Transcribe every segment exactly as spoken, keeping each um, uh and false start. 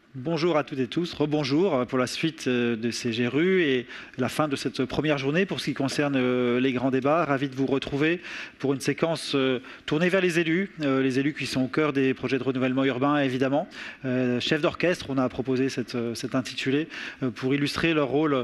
Bonjour à toutes et tous, rebonjour pour la suite de ces G R U et la fin de cette première journée pour ce qui concerne les grands débats. Ravi de vous retrouver pour une séquence tournée vers les élus, les élus qui sont au cœur des projets de renouvellement urbain évidemment. Chef d'orchestre, on a proposé cette, cet intitulé pour illustrer leur rôle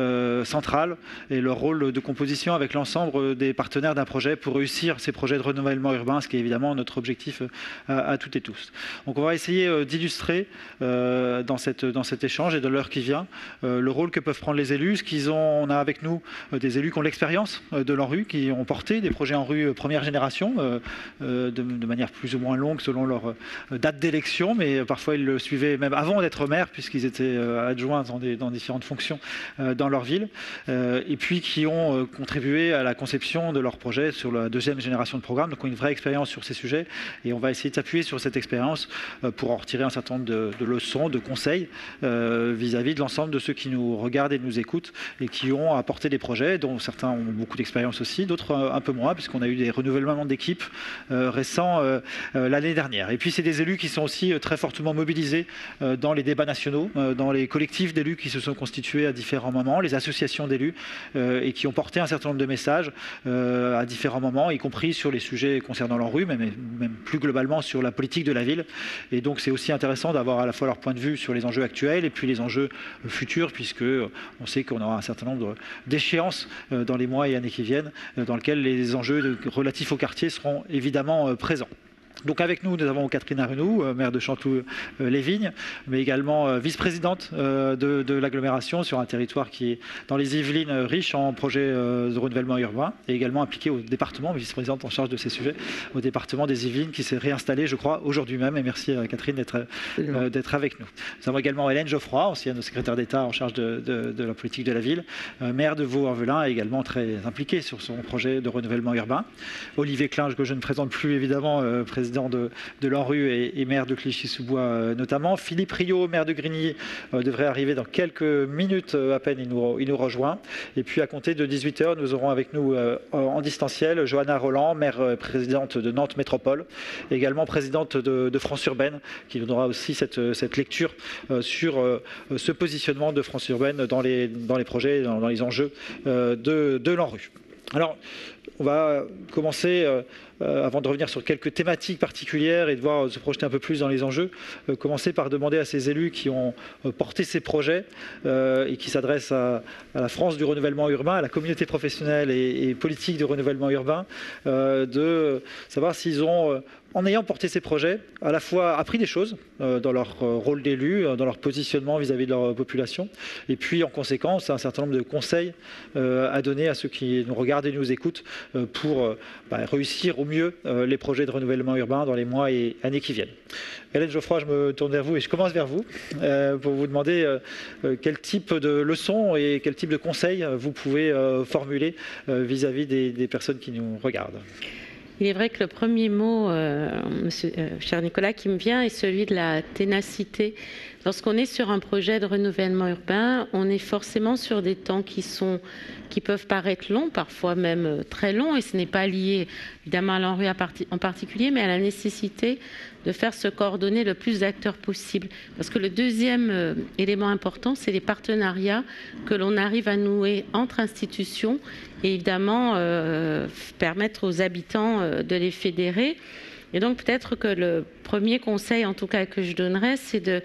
central et leur rôle de composition avec l'ensemble des partenaires d'un projet pour réussir ces projets de renouvellement urbain, ce qui est évidemment notre objectif à, à toutes et tous. Donc on va essayer d'illustrer Dans, cette, dans cet échange et de l'heure qui vient, euh, le rôle que peuvent prendre les élus, ce qu'ils ont. On a avec nous euh, des élus qui ont l'expérience euh, de l'ANRU, qui ont porté des projets ANRU euh, première génération, euh, euh, de, de manière plus ou moins longue selon leur euh, date d'élection, mais parfois ils le suivaient même avant d'être maire, puisqu'ils étaient euh, adjoints dans, des, dans différentes fonctions euh, dans leur ville, euh, et puis qui ont euh, contribué à la conception de leurs projets sur la deuxième génération de programme, donc ont une vraie expérience sur ces sujets, et on va essayer de s'appuyer sur cette expérience euh, pour en retirer un certain nombre de, de leçons, de conseils euh, vis-à-vis de l'ensemble de ceux qui nous regardent et nous écoutent et qui ont apporté des projets dont certains ont beaucoup d'expérience aussi, d'autres euh, un peu moins puisqu'on a eu des renouvellements d'équipes euh, récents euh, euh, l'année dernière. Et puis c'est des élus qui sont aussi euh, très fortement mobilisés euh, dans les débats nationaux, euh, dans les collectifs d'élus qui se sont constitués à différents moments, les associations d'élus euh, et qui ont porté un certain nombre de messages euh, à différents moments, y compris sur les sujets concernant l'ANRU, mais même plus globalement sur la politique de la ville. Et donc c'est aussi intéressant d'avoir à la fois leur point de vue sur les enjeux actuels et puis les enjeux futurs, puisque on sait qu'on aura un certain nombre d'échéances dans les mois et années qui viennent, dans lesquelles les enjeux relatifs au quartier seront évidemment présents. Donc avec nous, nous avons Catherine Arenou, maire de Chanteloup-les-Vignes, mais également vice-présidente de, de l'agglomération sur un territoire qui est dans les Yvelines riche en projets de renouvellement urbain et également impliquée au département, vice-présidente en charge de ces sujets, au département des Yvelines qui s'est réinstallé, je crois, aujourd'hui même. Et merci à Catherine d'être euh, d'être avec nous. Nous avons également Hélène Geoffroy, ancienne secrétaire d'État en charge de, de, de la politique de la ville, euh, maire de Vaux-en-Velin, également très impliquée sur son projet de renouvellement urbain. Olivier Klinge, que je ne présente plus évidemment, euh, président de, de l'ANRU et, et maire de Clichy-sous-Bois euh, notamment. Philippe Rio, maire de Grigny, euh, devrait arriver dans quelques minutes euh, à peine, il nous, il nous rejoint. Et puis à compter de dix-huit heures, nous aurons avec nous euh, en distanciel Johanna Roland, maire euh, présidente de Nantes Métropole, et également présidente de, de France Urbaine, qui nous donnera aussi cette, cette lecture euh, sur euh, ce positionnement de France Urbaine dans les, dans les projets, dans, dans les enjeux euh, de, de l'ANRU. Alors, on va commencer, euh, euh, avant de revenir sur quelques thématiques particulières et de voir se projeter un peu plus dans les enjeux, euh, commencer par demander à ces élus qui ont euh, porté ces projets euh, et qui s'adressent à, à la France du renouvellement urbain, à la communauté professionnelle et, et politique du renouvellement urbain, euh, de savoir s'ils ont... Euh, en ayant porté ces projets, à la fois appris des choses euh, dans leur euh, rôle d'élu, euh, dans leur positionnement vis-à-vis de leur population, et puis en conséquence un certain nombre de conseils euh, à donner à ceux qui nous regardent et nous écoutent euh, pour euh, bah, réussir au mieux euh, les projets de renouvellement urbain dans les mois et années qui viennent. Hélène Geoffroy, je me tourne vers vous et je commence vers vous euh, pour vous demander euh, quel type de leçons et quel type de conseils vous pouvez euh, formuler euh, vis-à-vis des, des personnes qui nous regardent. Il est vrai que le premier mot, euh, monsieur, euh, cher Nicolas, qui me vient est celui de la ténacité. Lorsqu'on est sur un projet de renouvellement urbain, on est forcément sur des temps qui, sont, qui peuvent paraître longs, parfois même très longs, et ce n'est pas lié évidemment à l'ANRU en particulier, mais à la nécessité de faire se coordonner le plus d'acteurs possible. Parce que le deuxième euh, élément important, c'est les partenariats que l'on arrive à nouer entre institutions et évidemment euh, permettre aux habitants euh, de les fédérer. Et donc peut-être que le premier conseil, en tout cas que je donnerais, c'est de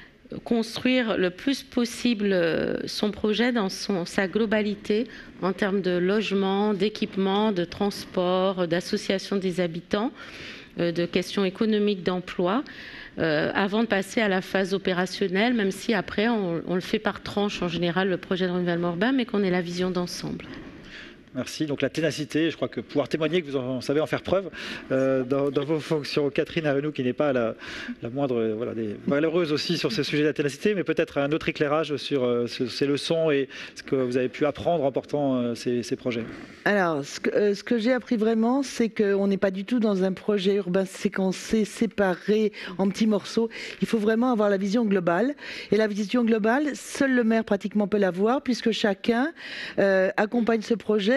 construire le plus possible son projet dans son, sa globalité en termes de logement, d'équipement, de transport, d'association des habitants, de questions économiques, d'emploi, euh, avant de passer à la phase opérationnelle, même si après on, on le fait par tranche en général, le projet de renouvellement urbain, mais qu'on ait la vision d'ensemble. Merci. Donc la ténacité, je crois que pouvoir témoigner que vous en savez en faire preuve euh, dans, dans vos fonctions. Catherine Arenou, qui n'est pas la, la moindre, voilà, des malheureuse aussi sur ce sujet de la ténacité, mais peut-être un autre éclairage sur euh, ces leçons et ce que vous avez pu apprendre en portant euh, ces, ces projets. Alors, ce que, euh, ce que j'ai appris vraiment, c'est qu'on n'est pas du tout dans un projet urbain séquencé, séparé en petits morceaux. Il faut vraiment avoir la vision globale. Et la vision globale, seul le maire pratiquement peut l'avoir, puisque chacun euh, accompagne ce projet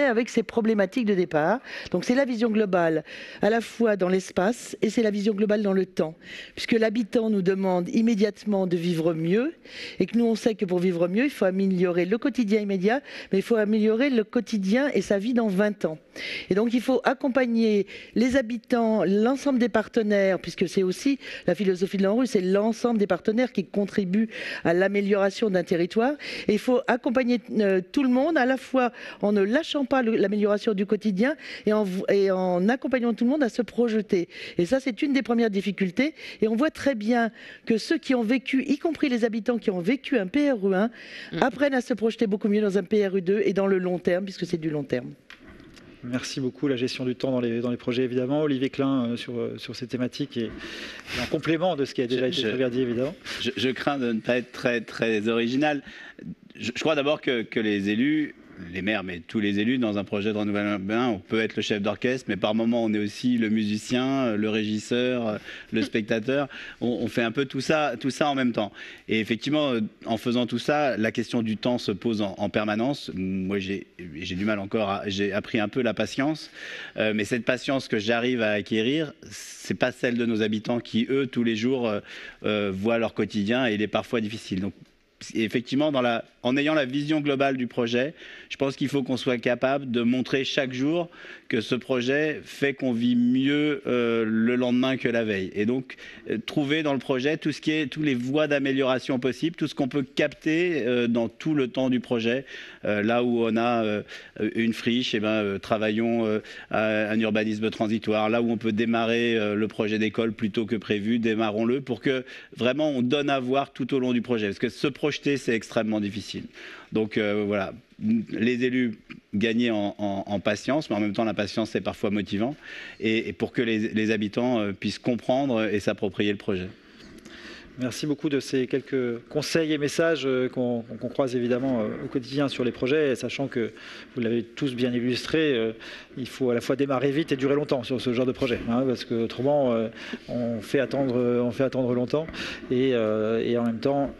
projet avec ses problématiques de départ. Donc c'est la vision globale à la fois dans l'espace et c'est la vision globale dans le temps. Puisque l'habitant nous demande immédiatement de vivre mieux et que nous on sait que pour vivre mieux, il faut améliorer le quotidien immédiat, mais il faut améliorer le quotidien et sa vie dans vingt ans. Et donc il faut accompagner les habitants, l'ensemble des partenaires, puisque c'est aussi la philosophie de l'ANRU, c'est l'ensemble des partenaires qui contribuent à l'amélioration d'un territoire. Et il faut accompagner euh, tout le monde, à la fois en ne lâchant pas l'amélioration du quotidien et en, et en accompagnant tout le monde à se projeter. Et ça, c'est une des premières difficultés. Et on voit très bien que ceux qui ont vécu, y compris les habitants qui ont vécu un P R U un, mmh. apprennent à se projeter beaucoup mieux dans un P R U deux et dans le long terme, puisque c'est du long terme. Merci beaucoup. La gestion du temps dans les, dans les projets, évidemment. Olivier Klein, euh, sur, sur ces thématiques et, et en complément de ce qui a déjà je, été très dit, évidemment. Je, je crains de ne pas être très, très original. Je, je crois d'abord que, que les élus, les maires, mais tous les élus, dans un projet de renouvellement urbain, on peut être le chef d'orchestre, mais par moments, on est aussi le musicien, le régisseur, le spectateur. On, on fait un peu tout ça, tout ça en même temps. Et effectivement, en faisant tout ça, la question du temps se pose en, en permanence. Moi, j'ai du mal encore, j'ai appris un peu la patience, euh, mais cette patience que j'arrive à acquérir, c'est pas celle de nos habitants qui, eux, tous les jours, euh, euh, voient leur quotidien et il est parfois difficile. Donc, effectivement, dans la, en ayant la vision globale du projet, je pense qu'il faut qu'on soit capable de montrer chaque jour que ce projet fait qu'on vit mieux euh, le lendemain que la veille. Et donc, euh, trouver dans le projet tout ce qui est, toutes les voies d'amélioration possibles, tout ce qu'on peut capter euh, dans tout le temps du projet. Euh, là où on a euh, une friche, eh ben, euh, travaillons euh, à un urbanisme transitoire. Là où on peut démarrer euh, le projet d'école plus tôt que prévu, démarrons-le pour que vraiment on donne à voir tout au long du projet. Parce que ce projet projeter, c'est extrêmement difficile. Donc euh, voilà, les élus gagner en, en, en patience, mais en même temps la patience c'est parfois motivant, et, et pour que les, les habitants euh, puissent comprendre et s'approprier le projet. Merci beaucoup de ces quelques conseils et messages qu'on qu'on croise évidemment au quotidien sur les projets, sachant que vous l'avez tous bien illustré, il faut à la fois démarrer vite et durer longtemps sur ce genre de projet, hein, parce qu'autrement on fait attendre, on fait attendre longtemps et, et en même temps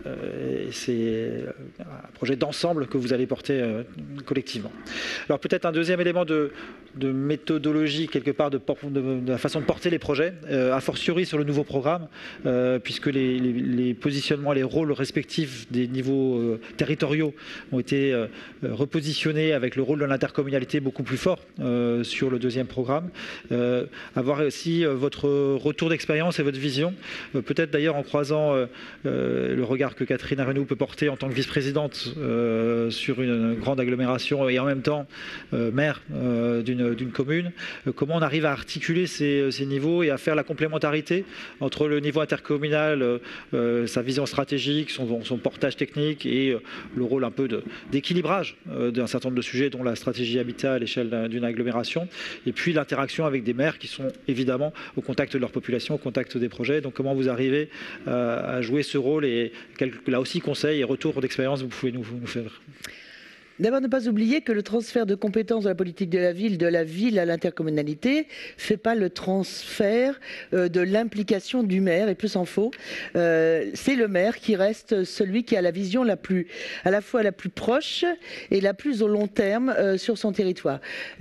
c'est un projet d'ensemble que vous allez porter collectivement. Alors peut-être un deuxième élément de, de méthodologie quelque part de, de, de la façon de porter les projets, a fortiori sur le nouveau programme, puisque les Les, les positionnements, les rôles respectifs des niveaux euh, territoriaux ont été euh, repositionnés avec le rôle de l'intercommunalité beaucoup plus fort euh, sur le deuxième programme. Euh, avoir aussi euh, votre retour d'expérience et votre vision, euh, peut-être d'ailleurs en croisant euh, euh, le regard que Catherine Arenou peut porter en tant que vice-présidente euh, sur une grande agglomération et en même temps euh, maire euh, d'une commune, euh, comment on arrive à articuler ces, ces niveaux et à faire la complémentarité entre le niveau intercommunal, euh, Euh, sa vision stratégique, son, son portage technique et euh, le rôle un peu d'équilibrage euh, d'un certain nombre de sujets, dont la stratégie habitat à l'échelle d'une agglomération, et puis l'interaction avec des maires qui sont évidemment au contact de leur population, au contact des projets. Donc comment vous arrivez euh, à jouer ce rôle et quel, là aussi conseils et retours d'expérience vous pouvez nous, nous faire? D'abord, ne pas oublier que le transfert de compétences de la politique de la ville, de la ville à l'intercommunalité, ne fait pas le transfert euh, de l'implication du maire, et plus s'en faut. Euh, c'est le maire qui reste celui qui a la vision la plus, à la fois la plus proche et la plus au long terme euh, sur son territoire.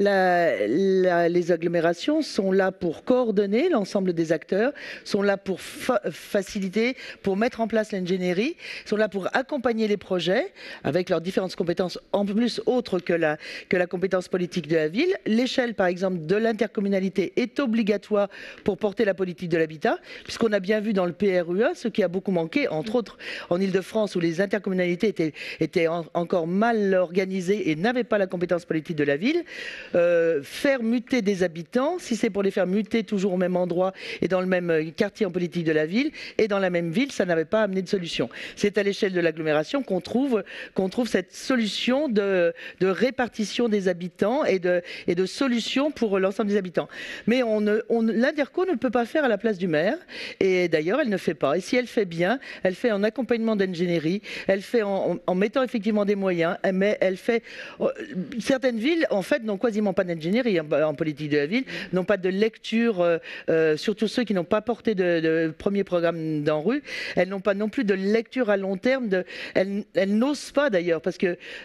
La, la, les agglomérations sont là pour coordonner l'ensemble des acteurs, sont là pour fa faciliter, pour mettre en place l'ingénierie, sont là pour accompagner les projets avec leurs différentes compétences en plus autre que la, que la compétence politique de la ville. L'échelle, par exemple, de l'intercommunalité est obligatoire pour porter la politique de l'habitat, puisqu'on a bien vu dans le P R U un ce qui a beaucoup manqué, entre autres en Île-de-France, où les intercommunalités étaient, étaient en, encore mal organisées et n'avaient pas la compétence politique de la ville. Euh, faire muter des habitants, si c'est pour les faire muter toujours au même endroit et dans le même quartier en politique de la ville, et dans la même ville, ça n'avait pas amené de solution. C'est à l'échelle de l'agglomération qu'on trouve, qu'on trouve cette solution de De, de répartition des habitants et de, et de solutions pour l'ensemble des habitants. Mais on on, l'Interco ne peut pas faire à la place du maire, et d'ailleurs elle ne fait pas. Et si elle fait bien, elle fait en accompagnement d'ingénierie, elle fait en, en mettant effectivement des moyens, mais elle fait... Certaines villes, en fait, n'ont quasiment pas d'ingénierie en, en politique de la ville, n'ont pas de lecture, euh, euh, surtout ceux qui n'ont pas porté de, de premier programme d'ANRU, elles n'ont pas non plus de lecture à long terme, de, elles, elles n'osent pas d'ailleurs, parce que euh, ce qui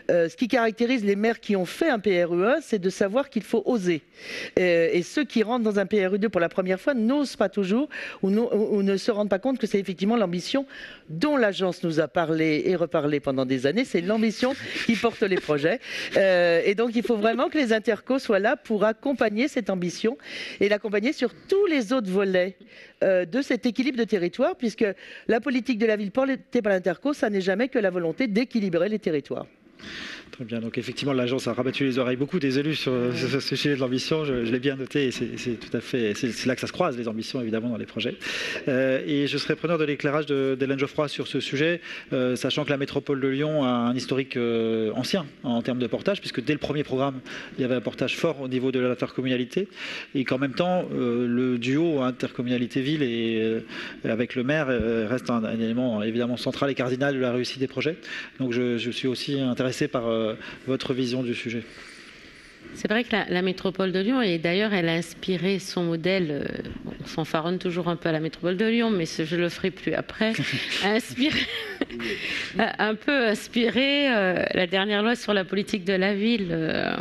qui caractérise les maires qui ont fait un P R U un, c'est de savoir qu'il faut oser. Euh, et ceux qui rentrent dans un P R U deux pour la première fois n'osent pas toujours ou, no, ou ne se rendent pas compte que c'est effectivement l'ambition dont l'agence nous a parlé et reparlé pendant des années. C'est l'ambition qui porte les projets. Euh, et donc, il faut vraiment que les intercos soient là pour accompagner cette ambition et l'accompagner sur tous les autres volets euh, de cet équilibre de territoire, puisque la politique de la ville portée par l'interco, ça n'est jamais que la volonté d'équilibrer les territoires. Très bien, donc effectivement l'agence a rabattu les oreilles beaucoup des élus sur ce sujet de l'ambition, je, je l'ai bien noté et c'est tout à fait, c'est là que ça se croise les ambitions évidemment dans les projets. Euh, et je serais preneur de l'éclairage d'Hélène Geoffroy sur ce sujet, euh, sachant que la métropole de Lyon a un historique euh, ancien en termes de portage, puisque dès le premier programme il y avait un portage fort au niveau de l'intercommunalité et qu'en même temps euh, le duo intercommunalité-ville et euh, avec le maire euh, reste un, un élément évidemment central et cardinal de la réussite des projets. Donc je, je suis aussi intéressé par euh, votre vision du sujet. C'est vrai que la, la métropole de Lyon, et d'ailleurs elle a inspiré son modèle, euh, bon, on fanfaronne toujours un peu à la métropole de Lyon, mais ce, je ne le ferai plus après, a inspiré, un peu inspiré euh, la dernière loi sur la politique de la ville euh,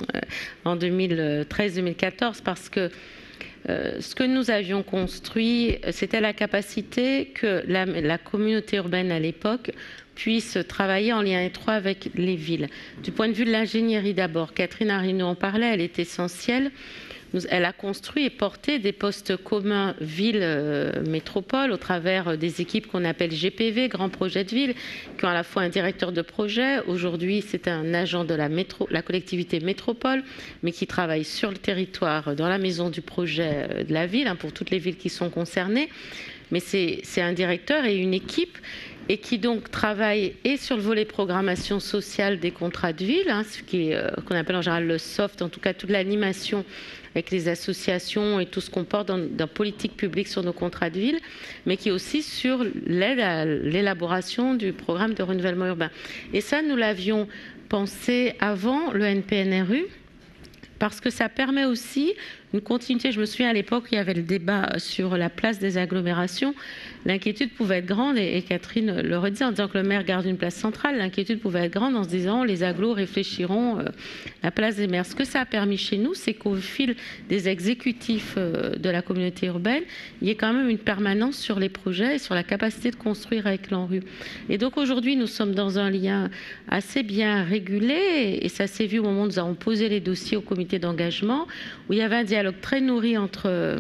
en deux mille treize deux mille quatorze, parce que Euh, ce que nous avions construit, c'était la capacité que la, la communauté urbaine à l'époque puisse travailler en lien étroit avec les villes. Du point de vue de l'ingénierie d'abord, Catherine Arinaud en parlait, elle est essentielle. Nous, elle a construit et porté des postes communs ville-métropole au travers des équipes qu'on appelle G P V, Grands Projets de Ville, qui ont à la fois un directeur de projet. Aujourd'hui, c'est un agent de la, métro, la collectivité métropole, mais qui travaille sur le territoire, dans la maison du projet de la ville, hein, pour toutes les villes qui sont concernées. Mais c'est un directeur et une équipe et qui donc travaille et sur le volet programmation sociale des contrats de ville, hein, ce qui est, euh, qu'on appelle en général le soft, en tout cas toute l'animation avec les associations et tout ce qu'on porte dans, dans politique publique sur nos contrats de ville, mais qui est aussi sur l'aide à l'élaboration du programme de renouvellement urbain. Et ça, nous l'avions pensé avant le N P N R U, parce que ça permet aussi une continuité. Je me souviens à l'époque, il y avait le débat sur la place des agglomérations. L'inquiétude pouvait être grande, et Catherine le redit en disant que le maire garde une place centrale. L'inquiétude pouvait être grande en se disant les agglos réfléchiront euh, la place des maires. Ce que ça a permis chez nous, c'est qu'au fil des exécutifs euh, de la communauté urbaine, il y ait quand même une permanence sur les projets et sur la capacité de construire avec l'ANRU. Et donc aujourd'hui, nous sommes dans un lien assez bien régulé, et ça s'est vu au moment où nous avons posé les dossiers au comité d'engagement, où il y avait un dialogue très nourri entre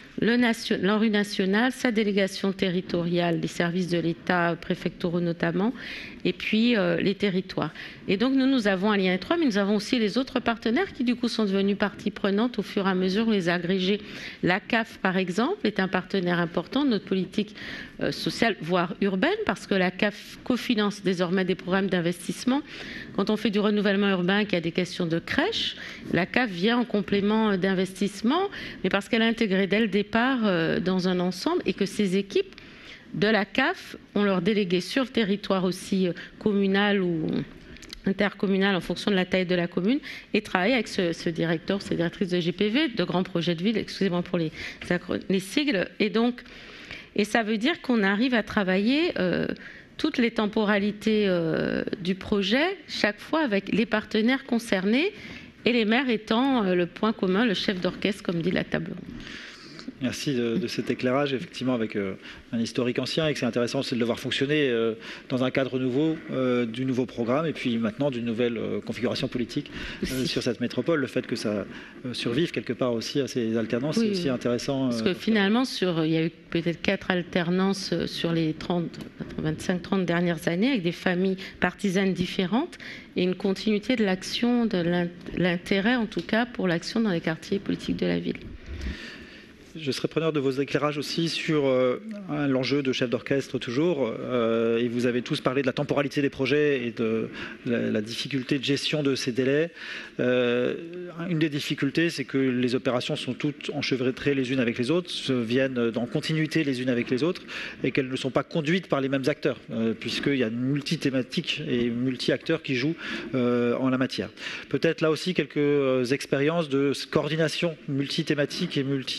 l'ANRU national, sa délégation territoriale, les services de l'État, préfectoraux notamment, et puis euh, les territoires. Et donc nous, nous avons un lien étroit, mais nous avons aussi les autres partenaires qui du coup sont devenus partie prenante au fur et à mesure où les agrégés. La C A F, par exemple, est un partenaire important de notre politique euh, sociale, voire urbaine, parce que la C A F cofinance désormais des programmes d'investissement. Quand on fait du renouvellement urbain, qu'il y a des questions de crèche, la C A F vient en complément d'investissement, mais parce qu'elle a intégré dès le départ euh, dans un ensemble, et que ces équipes de la C A F ont leur délégué sur le territoire aussi euh, communal ou intercommunal en fonction de la taille de la commune, et travaillent avec ce, ce directeur, cette directrice de G P V, de grands projets de ville, excusez-moi pour les, les sigles, et donc, et ça veut dire qu'on arrive à travailler euh, toutes les temporalités euh, du projet, chaque fois avec les partenaires concernés, et les maires étant euh, le point commun, le chef d'orchestre, comme dit la table ronde. Merci de, de cet éclairage, effectivement, avec euh, un historique ancien, et que c'est intéressant aussi de le voir fonctionner euh, dans un cadre nouveau euh, du nouveau programme, et puis maintenant d'une nouvelle euh, configuration politique euh, sur cette métropole. Le fait que ça euh, survive quelque part aussi à ces alternances, oui, c'est aussi intéressant. Parce que euh, finalement, sur, il y a eu peut-être quatre alternances sur les vingt-cinq trente dernières années, avec des familles partisanes différentes, et une continuité de l'action, de l'intérêt en tout cas pour l'action dans les quartiers politiques de la ville. Je serais preneur de vos éclairages aussi sur euh, l'enjeu de chef d'orchestre toujours. Euh, et vous avez tous parlé de la temporalité des projets et de la, la difficulté de gestion de ces délais. Euh, une des difficultés, c'est que les opérations sont toutes enchevêtrées les unes avec les autres, se viennent en continuité les unes avec les autres, et qu'elles ne sont pas conduites par les mêmes acteurs, euh, puisqu'il y a multi-thématiques et multi-acteurs qui jouent euh, en la matière. Peut-être là aussi quelques expériences de coordination multi-thématique et multi-acteurs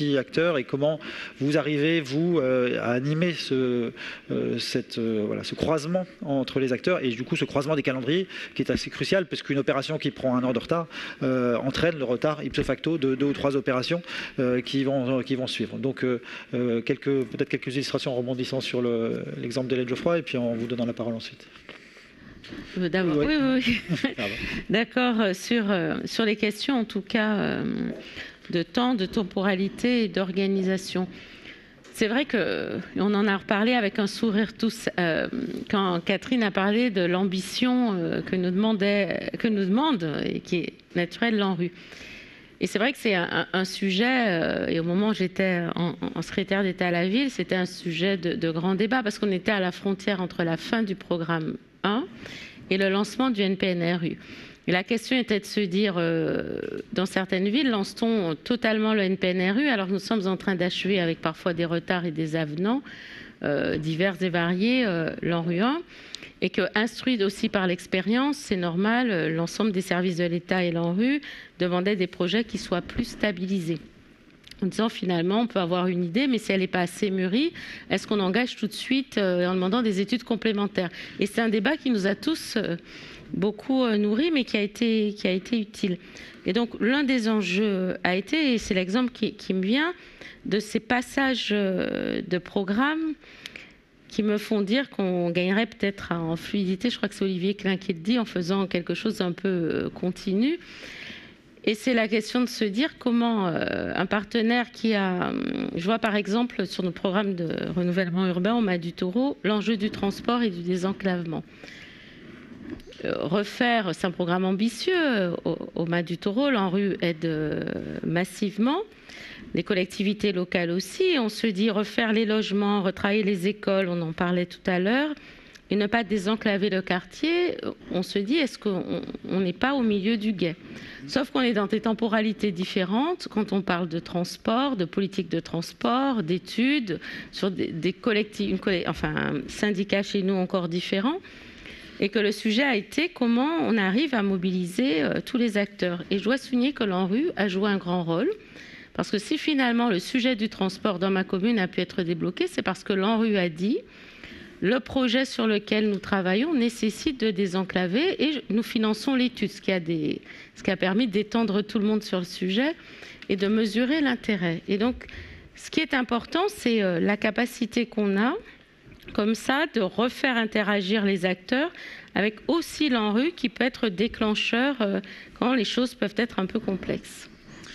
acteurs et comment vous arrivez, vous, euh, à animer ce, euh, cette, euh, voilà, ce croisement entre les acteurs et du coup ce croisement des calendriers qui est assez crucial parce qu'une opération qui prend un an de retard euh, entraîne le retard ipso facto de deux ou trois opérations euh, qui, vont, qui vont suivre. Donc euh, quelques, peut-être quelques illustrations en rebondissant sur le, l'exemple d'Hélène Geoffroy et puis en vous donnant la parole ensuite. Oui, oui, oui. D'accord. Sur, sur les questions, en tout cas, de temps, de temporalité et d'organisation. C'est vrai qu'on en a reparlé avec un sourire tous euh, quand Catherine a parlé de l'ambition euh, que, nous demandait, que nous demande et qui est naturelle l'ANRU. Et c'est vrai que c'est un, un sujet, euh, et au moment où j'étais en, en secrétaire d'État à la ville, c'était un sujet de, de grand débat parce qu'on était à la frontière entre la fin du programme un et le lancement du N P N R U. Et la question était de se dire, euh, dans certaines villes, lance-t-on totalement le N P N R U alors que nous sommes en train d'achever avec parfois des retards et des avenants euh, divers et variés euh, l'ANRU un et que, instruite aussi par l'expérience, c'est normal, l'ensemble des services de l'État et l'ANRU demandaient des projets qui soient plus stabilisés. En disant finalement, on peut avoir une idée, mais si elle n'est pas assez mûrie, est-ce qu'on engage tout de suite euh, en demandant des études complémentaires? Et c'est un débat qui nous a tous euh, beaucoup euh, nourris, mais qui a été, qui a été utile. Et donc, l'un des enjeux a été, et c'est l'exemple qui, qui me vient, de ces passages euh, de programmes qui me font dire qu'on gagnerait peut-être en fluidité. Je crois que c'est Olivier Klein qui le dit, en faisant quelque chose d'un peu euh, continu. Et c'est la question de se dire comment euh, un partenaire qui a... Je vois par exemple sur nos programmes de renouvellement urbain au Mas du Taureau, l'enjeu du transport et du désenclavement. Euh, refaire, c'est un programme ambitieux, au, au Mas du Taureau, l'ANRU aide euh, massivement, les collectivités locales aussi. On se dit refaire les logements, retravailler les écoles, on en parlait tout à l'heure, et ne pas désenclaver le quartier, on se dit, est-ce qu'on n'est pas au milieu du gué? Sauf qu'on est dans des temporalités différentes quand on parle de transport, de politique de transport, d'études, sur des, des collectifs, une coll... enfin, un syndicat chez nous encore différent, et que le sujet a été comment on arrive à mobiliser euh, tous les acteurs. Et je dois souligner que l'ANRU a joué un grand rôle, parce que si finalement le sujet du transport dans ma commune a pu être débloqué, c'est parce que l'ANRU a dit le projet sur lequel nous travaillons nécessite de désenclaver et nous finançons l'étude, ce qui a, des, ce qui a permis d'étendre tout le monde sur le sujet et de mesurer l'intérêt. Et donc, ce qui est important, c'est la capacité qu'on a, comme ça, de refaire interagir les acteurs avec aussi l'ANRU qui peut être déclencheur quand les choses peuvent être un peu complexes.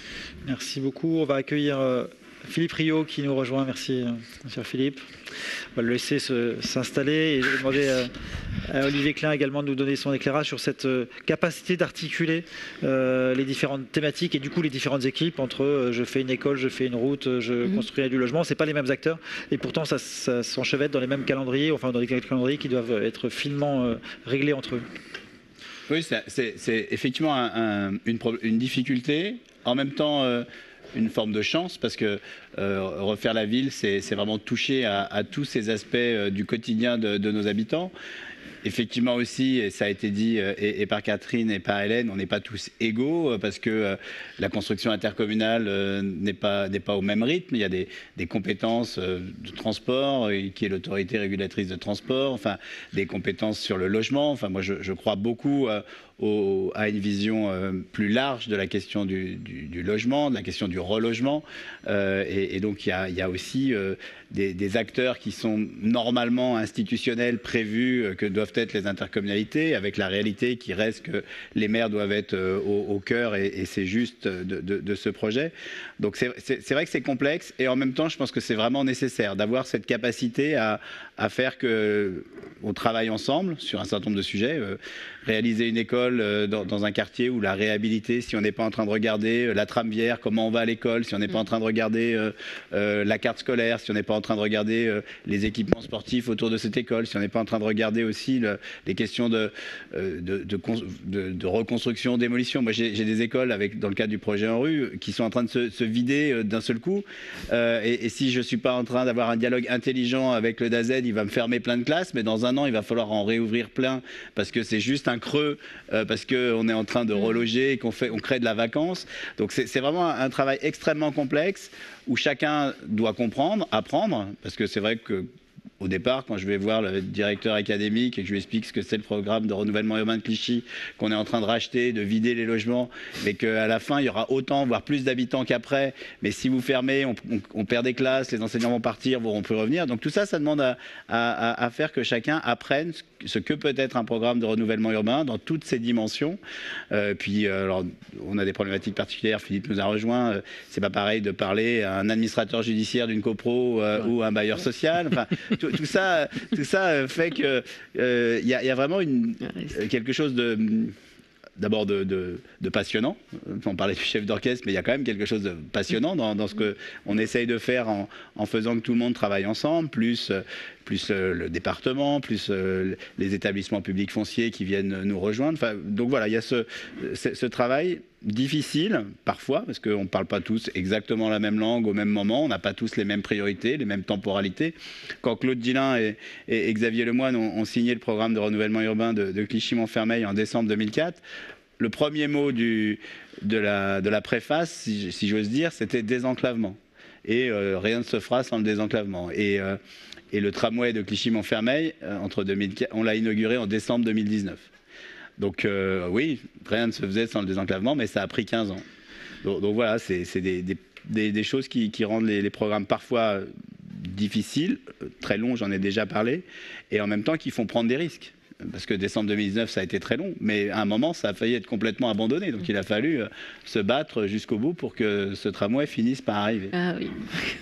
Merci beaucoup. On va accueillir Philippe Rio qui nous rejoint. Merci, cher Philippe. On va le laisser s'installer et je vais demander à Olivier Klein également de nous donner son éclairage sur cette capacité d'articuler euh, les différentes thématiques et du coup les différentes équipes entre euh, je fais une école, je fais une route, je mmh. construis du logement. C'est pas les mêmes acteurs et pourtant ça, ça s'enchevêtre dans les mêmes calendriers, enfin dans les calendriers qui doivent être finement euh, réglés entre eux. Oui, c'est effectivement un, un, une, une difficulté. En même temps, euh, une forme de chance, parce que euh, refaire la ville, c'est vraiment toucher à, à tous ces aspects euh, du quotidien de, de nos habitants. Effectivement aussi, et ça a été dit et, et par Catherine et par Hélène, on n'est pas tous égaux parce que euh, la construction intercommunale euh, n'est pas, n'est pas au même rythme. Il y a des, des compétences euh, de transport, euh, qui est l'autorité régulatrice de transport, enfin des compétences sur le logement. Enfin, moi, je, je crois beaucoup euh, au, à une vision euh, plus large de la question du, du, du logement, de la question du relogement. Euh, et, et donc, il y a, il y a aussi euh, des, des acteurs qui sont normalement institutionnels, prévus, euh, que doivent être les intercommunalités, avec la réalité qui reste que les maires doivent être euh, au, au cœur, et, et c'est juste de, de, de ce projet. Donc c'est vrai que c'est complexe, et en même temps, je pense que c'est vraiment nécessaire d'avoir cette capacité à, à faire qu'on travaille ensemble sur un certain nombre de sujets. Euh, réaliser une école euh, dans, dans un quartier ou la réhabiliter, si on n'est pas en train de regarder euh, la tramviaire, comment on va à l'école, si on n'est pas en train de regarder euh, euh, la carte scolaire, si on n'est pas en train de regarder euh, les équipements sportifs autour de cette école, si on n'est pas en train de regarder aussi le, les questions de, euh, de, de, de, de reconstruction, démolition. Moi, j'ai des écoles, avec, dans le cadre du projet En Rue, qui sont en train de se, se vider d'un seul coup. Euh, et, et si je ne suis pas en train d'avoir un dialogue intelligent avec le D A Z, il va me fermer plein de classes, mais dans un an, il va falloir en réouvrir plein, parce que c'est juste un creux, euh, parce qu'on est en train de reloger et qu'on fait, on crée de la vacance. Donc c'est vraiment un, un travail extrêmement complexe, où chacun doit comprendre, apprendre, parce que c'est vrai que au départ, quand je vais voir le directeur académique et que je lui explique ce que c'est le programme de renouvellement urbain de Clichy, qu'on est en train de racheter, de vider les logements, mais qu'à la fin, il y aura autant, voire plus d'habitants qu'après. Mais si vous fermez, on, on, on perd des classes, les enseignants vont partir, vous pourront plus revenir. Donc tout ça, ça demande à, à, à faire que chacun apprenne ce que peut être un programme de renouvellement urbain dans toutes ses dimensions. Euh, puis, euh, alors, on a des problématiques particulières. Philippe nous a rejoint. Euh, c'est pas pareil de parler à un administrateur judiciaire d'une copro euh, ouais. ou à un bailleur social. Enfin, tout, tout ça, tout ça fait que il euh, y, y a vraiment une, quelque chose de d'abord de, de, de passionnant. On parlait du chef d'orchestre, mais il y a quand même quelque chose de passionnant dans, dans ce qu'on essaye de faire en, en faisant que tout le monde travaille ensemble, plus, plus le département, plus les établissements publics fonciers qui viennent nous rejoindre. Enfin, donc voilà, il y a ce, ce, ce travail difficile, parfois, parce qu'on ne parle pas tous exactement la même langue au même moment, on n'a pas tous les mêmes priorités, les mêmes temporalités. Quand Claude Dillin et, et, et Xavier Lemoine ont, ont signé le programme de renouvellement urbain de, de Clichy-Montfermeil en décembre deux mille quatre, le premier mot du, de, la, de la préface, si, si j'ose dire, c'était désenclavement. Et euh, rien ne se fera sans le désenclavement. Et, euh, et le tramway de Clichy-Montfermeil, euh, entre deux mille quatre, on l'a inauguré en décembre deux mille dix-neuf. Donc euh, oui, rien ne se faisait sans le désenclavement, mais ça a pris quinze ans. Donc, donc voilà, c'est des, des, des, des choses qui, qui rendent les, les programmes parfois difficiles, très longs, j'en ai déjà parlé, et en même temps qui font prendre des risques. Parce que décembre deux mille dix-neuf, ça a été très long, mais à un moment, ça a failli être complètement abandonné. Donc il a fallu se battre jusqu'au bout pour que ce tramway finisse par arriver. Ah oui.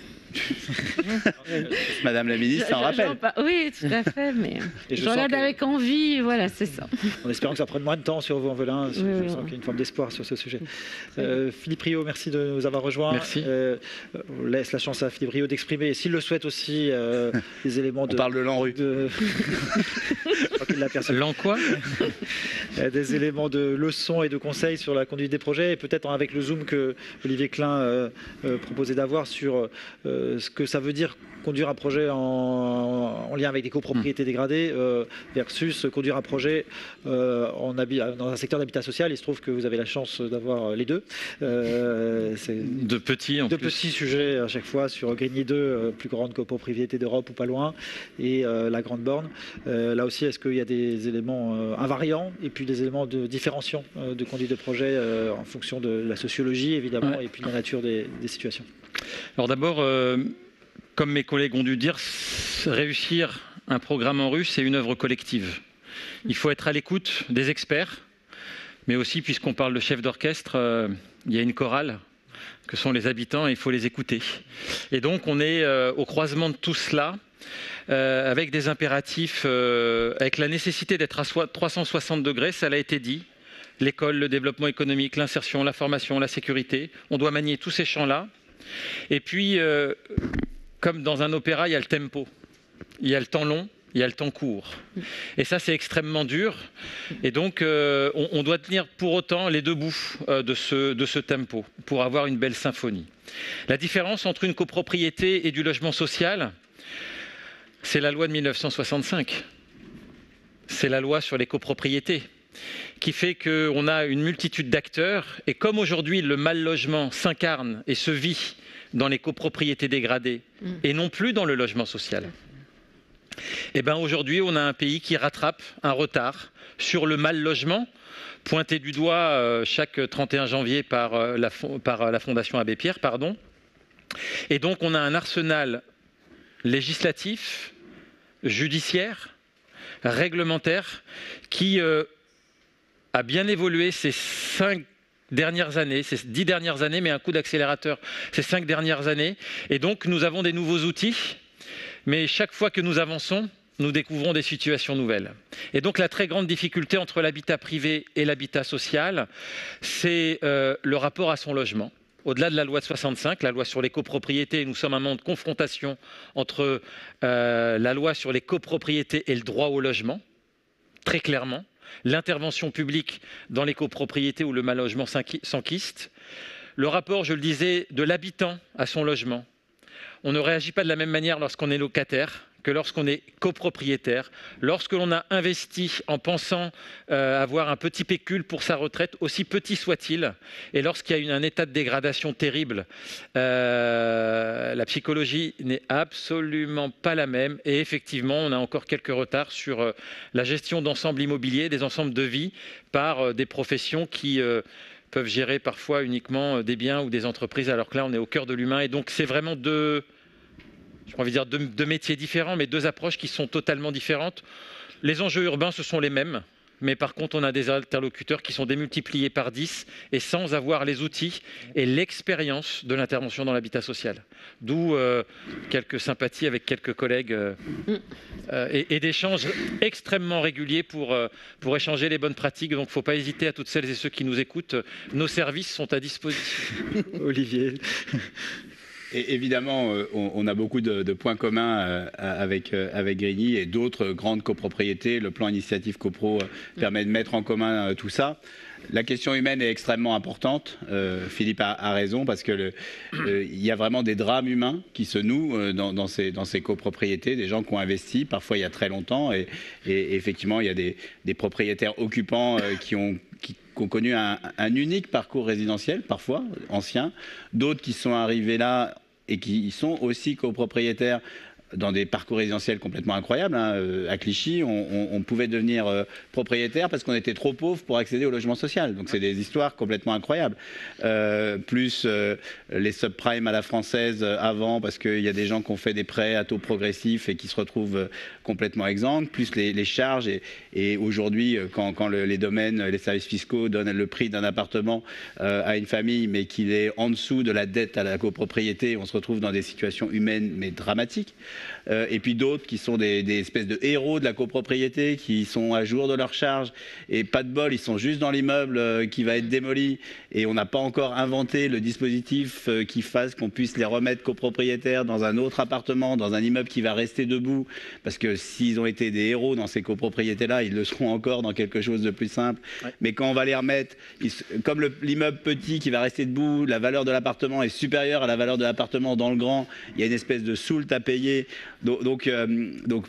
Madame la ministre s'en rappelle. Oui, tout à fait, mais je, je regarde que... avec envie, voilà, c'est ça. En espérant que ça prenne moins de temps sur vous, en Velin, je, oui, je oui, sens oui. qu'il y a une forme d'espoir sur ce sujet. Euh, Philippe Rio, merci de nous avoir rejoints. Merci. Euh, on laisse la chance à Philippe Rio d'exprimer, s'il le souhaite aussi, euh, des éléments de... On parle de l'ANRU. De... L'an quoi Des éléments de leçons et de conseils sur la conduite des projets, et peut-être avec le zoom que Olivier Klein euh, euh, proposait d'avoir sur... Euh, ce que ça veut dire conduire un projet en, en lien avec des copropriétés dégradées euh, versus conduire un projet euh, en dans un secteur d'habitat social. Il se trouve que vous avez la chance d'avoir les deux. Euh, de petits en de plus. petits sujets à chaque fois sur Grigny deux, euh, plus grande copropriété d'Europe ou pas loin, et euh, la Grande Borne. Euh, là aussi, est-ce qu'il y a des éléments euh, invariants et puis des éléments de différenciation euh, de conduite de projet euh, en fonction de la sociologie évidemment ouais. et puis de la nature des, des situations? Alors d'abord, euh, comme mes collègues ont dû dire, réussir un programme en rue, c'est une œuvre collective. Il faut être à l'écoute des experts, mais aussi, puisqu'on parle de chef d'orchestre, euh, il y a une chorale que sont les habitants et il faut les écouter. Et donc on est euh, au croisement de tout cela, euh, avec des impératifs, euh, avec la nécessité d'être à trois cent soixante degrés, ça l'a été dit. L'école, le développement économique, l'insertion, la formation, la sécurité. On doit manier tous ces champs-là. Et puis, euh, comme dans un opéra, il y a le tempo. Il y a le temps long, il y a le temps court. Et ça, c'est extrêmement dur. Et donc, euh, on, on doit tenir pour autant les deux bouts euh, de, ce, de ce tempo pour avoir une belle symphonie. La différence entre une copropriété et du logement social, c'est la loi de mille neuf cent soixante-cinq. C'est la loi sur les copropriétés, qui fait qu'on a une multitude d'acteurs. Et comme aujourd'hui, le mal-logement s'incarne et se vit dans les copropriétés dégradées mmh. et non plus dans le logement social, et bien aujourd'hui, on a un pays qui rattrape un retard sur le mal-logement, pointé du doigt euh, chaque trente et un janvier par, euh, la, par la Fondation Abbé Pierre. Pardon. Et donc, on a un arsenal législatif, judiciaire, réglementaire, qui... Euh, a bien évolué ces cinq dernières années, ces dix dernières années, mais un coup d'accélérateur ces cinq dernières années. Et donc, nous avons des nouveaux outils, mais chaque fois que nous avançons, nous découvrons des situations nouvelles. Et donc, la très grande difficulté entre l'habitat privé et l'habitat social, c'est euh, le rapport à son logement. au-delà de la loi de soixante-cinq, la loi sur les copropriétés. Nous sommes un moment de confrontation entre euh, la loi sur les copropriétés et le droit au logement, très clairement. L'intervention publique dans les copropriétés où le mal-logement s'enquiste. Le rapport, je le disais, de l'habitant à son logement. On ne réagit pas de la même manière lorsqu'on est locataire que lorsqu'on est copropriétaire, lorsque l'on a investi en pensant euh, avoir un petit pécule pour sa retraite, aussi petit soit-il, et lorsqu'il y a une, un état de dégradation terrible, euh, la psychologie n'est absolument pas la même, et effectivement, on a encore quelques retards sur euh, la gestion d'ensembles immobiliers, des ensembles de vie, par euh, des professions qui euh, peuvent gérer parfois uniquement des biens ou des entreprises, alors que là, on est au cœur de l'humain, et donc c'est vraiment deux... j'ai envie de dire deux, deux métiers différents, mais deux approches qui sont totalement différentes. Les enjeux urbains, ce sont les mêmes, mais par contre, on a des interlocuteurs qui sont démultipliés par dix et sans avoir les outils et l'expérience de l'intervention dans l'habitat social. D'où euh, quelques sympathies avec quelques collègues euh, euh, et, et d'échanges extrêmement réguliers pour, euh, pour échanger les bonnes pratiques. Donc, il ne faut pas hésiter à toutes celles et ceux qui nous écoutent. Nos services sont à disposition. Olivier. Et évidemment, euh, on, on a beaucoup de, de points communs euh, avec, euh, avec Grigny et d'autres grandes copropriétés. Le plan Initiative Copro euh, permet de mettre en commun euh, tout ça. La question humaine est extrêmement importante. Euh, Philippe a, a raison parce que le, euh, il y a vraiment des drames humains qui se nouent euh, dans, dans, ces, dans ces copropriétés, des gens qui ont investi, parfois il y a très longtemps, et, et, et effectivement il y a des, des propriétaires occupants euh, qui ont qui, qui ont connu un, un unique parcours résidentiel, parfois ancien, d'autres qui sont arrivés là et qui sont aussi copropriétaires dans des parcours résidentiels complètement incroyables. Hein. À Clichy, on, on, on pouvait devenir euh, propriétaire parce qu'on était trop pauvre pour accéder au logement social. Donc c'est des histoires complètement incroyables. Euh, plus euh, les subprimes à la française euh, avant, parce qu'il y a des gens qui ont fait des prêts à taux progressifs et qui se retrouvent euh, complètement exempts. Plus les, les charges. Et, et aujourd'hui, quand, quand le, les domaines, les services fiscaux donnent le prix d'un appartement euh, à une famille, mais qu'il est en dessous de la dette à la copropriété, on se retrouve dans des situations humaines mais dramatiques. Euh, et puis d'autres qui sont des, des espèces de héros de la copropriété, qui sont à jour de leurs charges, et pas de bol, ils sont juste dans l'immeuble euh, qui va être démoli, et on n'a pas encore inventé le dispositif euh, qui fasse qu'on puisse les remettre copropriétaires dans un autre appartement, dans un immeuble qui va rester debout, parce que s'ils ont été des héros dans ces copropriétés-là, ils le seront encore dans quelque chose de plus simple. Ouais. Mais quand on va les remettre, ils, comme l'immeuble petit qui va rester debout, la valeur de l'appartement est supérieure à la valeur de l'appartement dans le grand, il y a une espèce de soult à payer. Donc, donc, euh, donc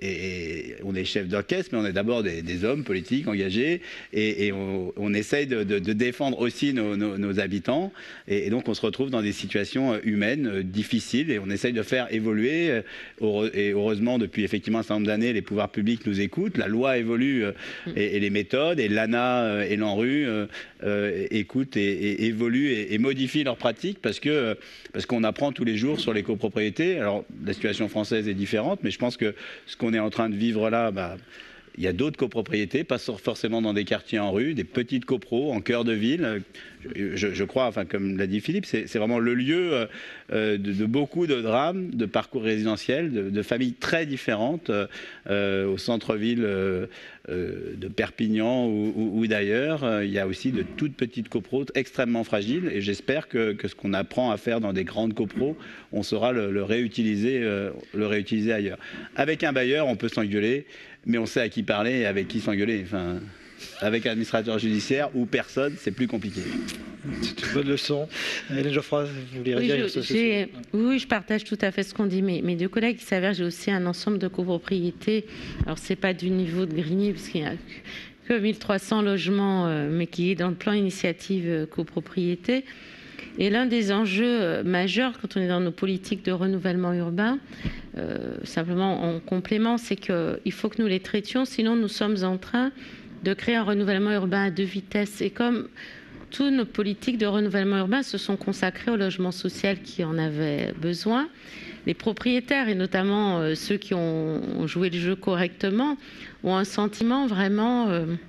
et on est chef d'orchestre, mais on est d'abord des, des hommes politiques engagés, et, et on, on essaye de, de, de défendre aussi nos, nos, nos habitants, et, et donc on se retrouve dans des situations humaines difficiles, et on essaye de faire évoluer, et heureusement depuis effectivement un certain nombre d'années, les pouvoirs publics nous écoutent, la loi évolue, et, et les méthodes, et l'A N A et l'ANRU euh, euh, écoutent et, et évoluent et, et modifient leurs pratiques, parce que parce qu'on apprend tous les jours sur les copropriétés. Alors la situation française est différente, mais je pense que ce qu'on On est en train de vivre là, bah, il y a d'autres copropriétés, pas forcément dans des quartiers en rue, des petites copros en cœur de ville. Je, je crois, enfin, comme l'a dit Philippe, c'est vraiment le lieu euh, de, de beaucoup de drames, de parcours résidentiels, de, de familles très différentes euh, au centre-ville euh, euh, de Perpignan ou, ou, ou d'ailleurs. Il y a aussi de toutes petites copros extrêmement fragiles, et j'espère que, que ce qu'on apprend à faire dans des grandes copros, on saura le, le, réutiliser, euh, le réutiliser ailleurs. Avec un bailleur, on peut s'engueuler, mais on sait à qui parler et avec qui s'engueuler. Enfin, avec un administrateur judiciaire ou personne, c'est plus compliqué. C'est une bonne leçon. Hélène Geoffroy, vous voulez oui, réagir je, sur Oui, je partage tout à fait ce qu'on dit. Mes, mes deux collègues, il s'avère j'ai aussi un ensemble de copropriétés. Alors, ce n'est pas du niveau de Grigny, puisqu'il n'y a que mille trois cents logements, euh, mais qui est dans le plan initiative euh, copropriété. Et l'un des enjeux majeurs quand on est dans nos politiques de renouvellement urbain, euh, simplement en complément, c'est qu'il faut que nous les traitions, sinon nous sommes en train de créer un renouvellement urbain à deux vitesses. Et comme toutes nos politiques de renouvellement urbain se sont consacrées au logement social qui en avait besoin, les propriétaires, et notamment euh, ceux qui ont joué le jeu correctement, ont un sentiment vraiment... Euh,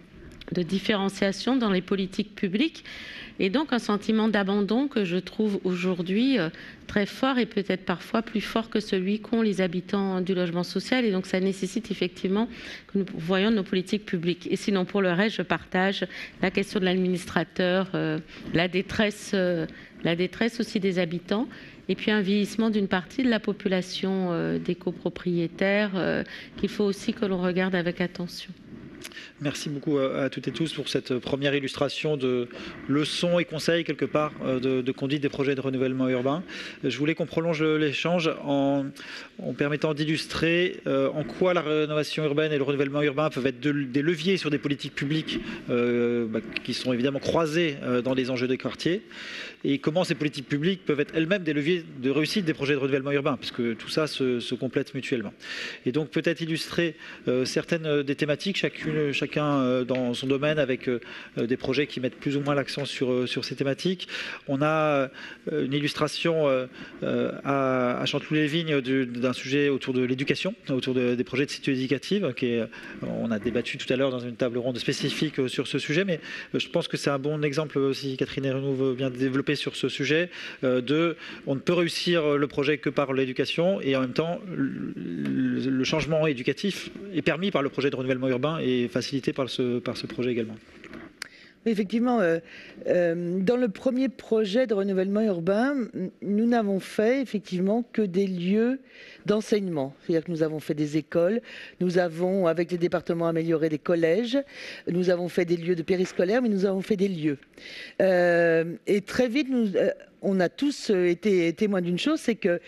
de différenciation dans les politiques publiques et donc un sentiment d'abandon que je trouve aujourd'hui euh, très fort et peut-être parfois plus fort que celui qu'ont les habitants du logement social et donc ça nécessite effectivement que nous voyions nos politiques publiques. Et sinon pour le reste, je partage la question de l'administrateur, euh, la détresse, euh, la détresse aussi des habitants et puis un vieillissement d'une partie de la population euh, des copropriétaires euh, qu'il faut aussi que l'on regarde avec attention. Merci beaucoup à, à toutes et tous pour cette première illustration de leçons et conseils quelque part de, de conduite des projets de renouvellement urbain. Je voulais qu'on prolonge l'échange en, en permettant d'illustrer euh, en quoi la rénovation urbaine et le renouvellement urbain peuvent être de, des leviers sur des politiques publiques euh, bah, qui sont évidemment croisées euh, dans les enjeux des quartiers et comment ces politiques publiques peuvent être elles-mêmes des leviers de réussite des projets de renouvellement urbain puisque tout ça se, se complète mutuellement. Et donc peut-être illustrer euh, certaines des thématiques, chacune, chacun dans son domaine avec des projets qui mettent plus ou moins l'accent sur, sur ces thématiques. On a une illustration à, à Chanteloup-les-Vignes d'un sujet autour de l'éducation, autour de, des projets de cité éducative. Qui est, on a débattu tout à l'heure dans une table ronde spécifique sur ce sujet, mais je pense que c'est un bon exemple, si Catherine Hérenou veut bien développer sur ce sujet, de on ne peut réussir le projet que par l'éducation et en même temps le, le changement éducatif est permis par le projet de renouvellement urbain et facilité par ce, par ce projet également. Effectivement, euh, euh, dans le premier projet de renouvellement urbain, nous n'avons fait effectivement que des lieux d'enseignement. C'est-à-dire que nous avons fait des écoles, nous avons, avec les départements, amélioré des collèges, nous avons fait des lieux de périscolaire, mais nous avons fait des lieux. Euh, et très vite, nous, euh, on a tous été témoins d'une chose, c'est que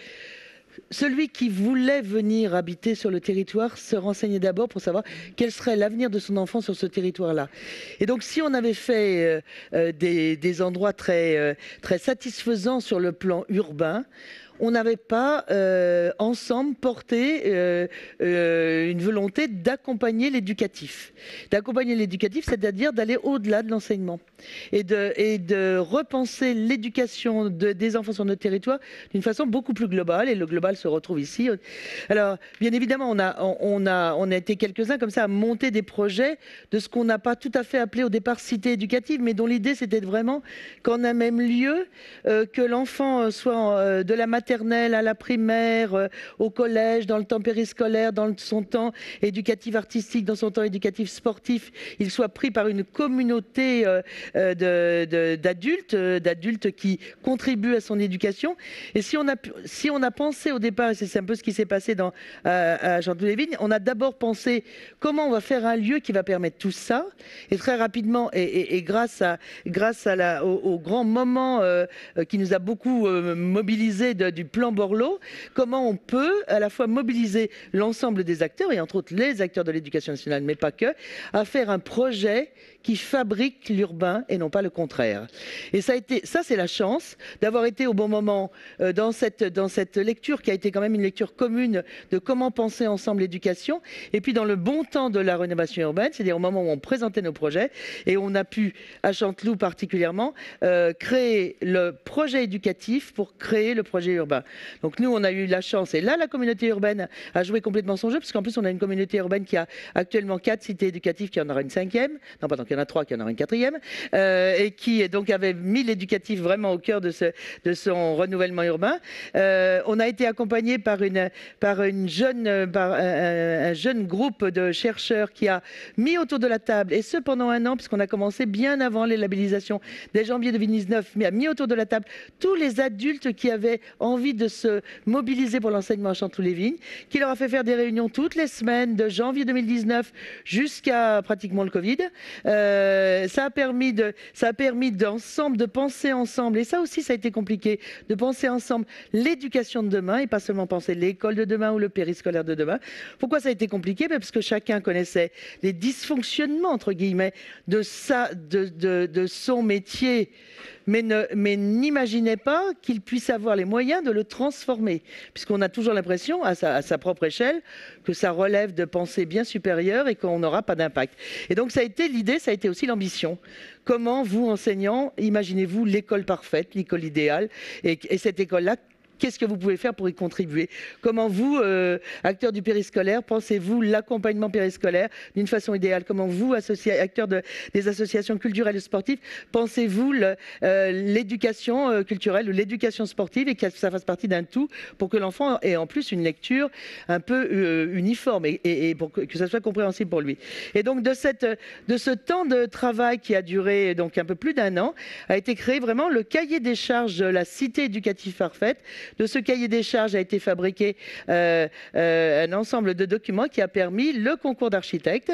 celui qui voulait venir habiter sur le territoire se renseignait d'abord pour savoir quel serait l'avenir de son enfant sur ce territoire-là. Et donc, si on avait fait euh, des, des endroits très, euh, très satisfaisants sur le plan urbain, on n'avait pas euh, ensemble porté euh, euh, une volonté d'accompagner l'éducatif. D'accompagner l'éducatif, c'est-à-dire d'aller au-delà de l'enseignement et de, et de repenser l'éducation de, des enfants sur notre territoire d'une façon beaucoup plus globale. Et le global se retrouve ici. Alors, bien évidemment, on a, on a, on a été quelques-uns comme ça à monter des projets de ce qu'on n'a pas tout à fait appelé au départ cité éducative, mais dont l'idée c'était vraiment qu'en un même lieu, euh, que l'enfant soit euh, de la maternelle à la primaire, euh, au collège, dans le temps périscolaire, dans son temps éducatif artistique, dans son temps éducatif sportif, il soit pris par une communauté euh, euh, d'adultes, euh, d'adultes qui contribuent à son éducation. Et si on a, si on a pensé au départ, et c'est un peu ce qui s'est passé dans, à, à Chanteloup-les-Vignes, on a d'abord pensé comment on va faire un lieu qui va permettre tout ça. Et très rapidement, et, et, et grâce, à, grâce à la, au, au grand moment euh, qui nous a beaucoup euh, mobilisés de, du plan Borloo, comment on peut à la fois mobiliser l'ensemble des acteurs, et entre autres les acteurs de l'éducation nationale, mais pas que, à faire un projet qui fabrique l'urbain et non pas le contraire. Et ça, a été, ça c'est la chance d'avoir été au bon moment euh, dans, cette, dans cette lecture qui a été quand même une lecture commune de comment penser ensemble l'éducation, et puis dans le bon temps de la rénovation urbaine, c'est-à-dire au moment où on présentait nos projets, et on a pu, à Chanteloup particulièrement, euh, créer le projet éducatif pour créer le projet urbain. Donc nous, on a eu la chance, et là, la communauté urbaine a joué complètement son jeu, parce qu'en plus, on a une communauté urbaine qui a actuellement quatre cités éducatives, qui en aura une cinquième, non pardon, qui en a trois, qui en aura une quatrième, euh, et qui donc avait mis l'éducatif vraiment au cœur de, ce, de son renouvellement urbain. Euh, on a été accompagné par, une, par, une jeune, par un, un jeune groupe de chercheurs qui a mis autour de la table, et ce pendant un an, puisqu'on a commencé bien avant les labellisations, dès janvier deux mille dix-neuf, mais a mis autour de la table tous les adultes qui avaient envie de se mobiliser pour l'enseignement à Chanteloup-les-Vignes, qui leur a fait faire des réunions toutes les semaines de janvier deux mille dix-neuf jusqu'à pratiquement le Covid. Euh, ça a permis de, ça a permis d'ensemble de penser ensemble, et ça aussi ça a été compliqué, de penser ensemble l'éducation de demain et pas seulement penser l'école de demain ou le périscolaire de demain. Pourquoi ça a été compliqué? Parce que chacun connaissait les dysfonctionnements entre guillemets de sa, de, de, de son métier, mais ne, mais n'imaginait pas qu'il puisse avoir les moyens de le transformer, puisqu'on a toujours l'impression, à sa, à sa propre échelle, que ça relève de pensées bien supérieures et qu'on n'aura pas d'impact. Et donc ça a été l'idée, ça a été aussi l'ambition. Comment vous, enseignants, imaginez-vous l'école parfaite, l'école idéale, et, et cette école-là, qu'est-ce que vous pouvez faire pour y contribuer? Comment vous, euh, acteurs du périscolaire, pensez-vous l'accompagnement périscolaire d'une façon idéale? Comment vous, acteurs de, des associations culturelles et sportives, pensez-vous l'éducation euh, culturelle ou l'éducation sportive et que ça fasse partie d'un tout pour que l'enfant ait en plus une lecture un peu euh, uniforme et, et, et pour que, que ça soit compréhensible pour lui. Et donc de, cette, de ce temps de travail qui a duré donc un peu plus d'un an, a été créé vraiment le cahier des charges de la cité éducative parfaite. De ce cahier des charges a été fabriqué euh, euh, un ensemble de documents qui a permis le concours d'architecte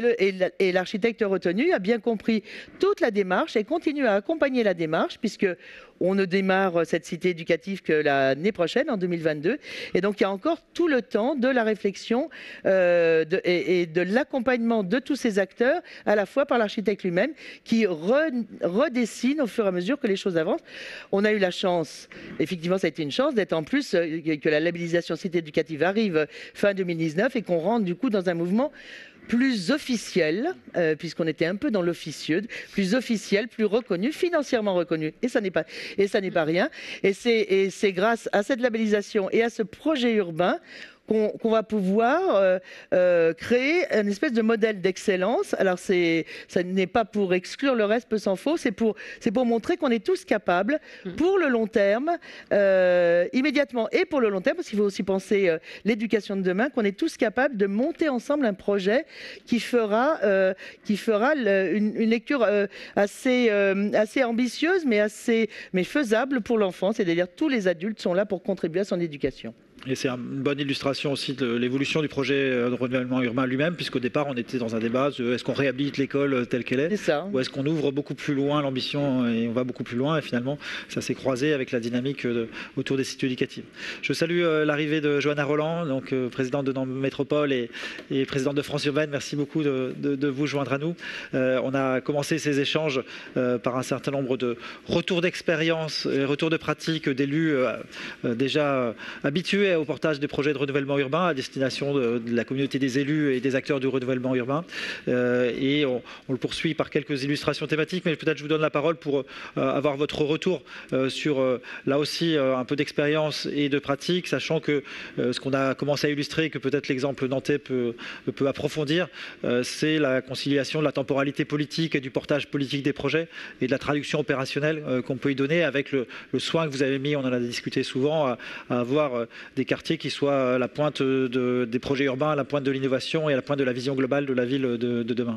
et l'architecte retenu a bien compris toute la démarche et continue à accompagner la démarche puisque on ne démarre cette cité éducative que l'année prochaine, en deux mille vingt-deux. Et donc, il y a encore tout le temps de la réflexion euh, de, et, et de l'accompagnement de tous ces acteurs, à la fois par l'architecte lui-même, qui re, redessine au fur et à mesure que les choses avancent. On a eu la chance, effectivement, ça a été une chance, d'être en plus, euh, que la labellisation cité éducative arrive fin deux mille dix-neuf et qu'on rentre du coup dans un mouvement plus officiel, euh, puisqu'on était un peu dans l'officieux, plus officiel, plus reconnu, financièrement reconnu. Et ça n'est pas, et ça n'est pas rien. Et c'est grâce à cette labellisation et à ce projet urbain qu'on qu'on va pouvoir euh, euh, créer une espèce de modèle d'excellence. Alors, ça n'est pas pour exclure le reste, peu s'en faut, c'est pour, pour montrer qu'on est tous capables, pour le long terme, euh, immédiatement et pour le long terme, parce qu'il faut aussi penser euh, l'éducation de demain, qu'on est tous capables de monter ensemble un projet qui fera, euh, qui fera le, une, une lecture euh, assez, euh, assez ambitieuse, mais, assez, mais faisable pour l'enfant. C'est-à-dire tous les adultes sont là pour contribuer à son éducation. Et c'est une bonne illustration aussi de l'évolution du projet de renouvellement urbain lui-même, puisqu'au départ, on était dans un débat de est-ce qu'on réhabilite l'école telle qu'elle est, est ou est-ce qu'on ouvre beaucoup plus loin l'ambition et on va beaucoup plus loin, et finalement, ça s'est croisé avec la dynamique de, autour des sites éducatifs. Je salue euh, l'arrivée de Johanna Roland, donc euh, présidente de Nantes Métropole et, et présidente de France Urbaine. Merci beaucoup de, de, de vous joindre à nous. Euh, on a commencé ces échanges euh, par un certain nombre de retours d'expérience, retours de pratique d'élus euh, euh, déjà euh, habitués au portage des projets de renouvellement urbain à destination de, de la communauté des élus et des acteurs du renouvellement urbain. Euh, et on, on le poursuit par quelques illustrations thématiques, mais peut-être je vous donne la parole pour euh, avoir votre retour euh, sur, euh, là aussi, euh, un peu d'expérience et de pratique, sachant que euh, ce qu'on a commencé à illustrer, que peut-être l'exemple nantais peut, peut approfondir, euh, c'est la conciliation de la temporalité politique et du portage politique des projets et de la traduction opérationnelle euh, qu'on peut y donner avec le, le soin que vous avez mis, on en a discuté souvent, à, à avoir euh, des quartiers qui soient à la pointe de, des projets urbains, à la pointe de l'innovation et à la pointe de la vision globale de la ville de, de demain.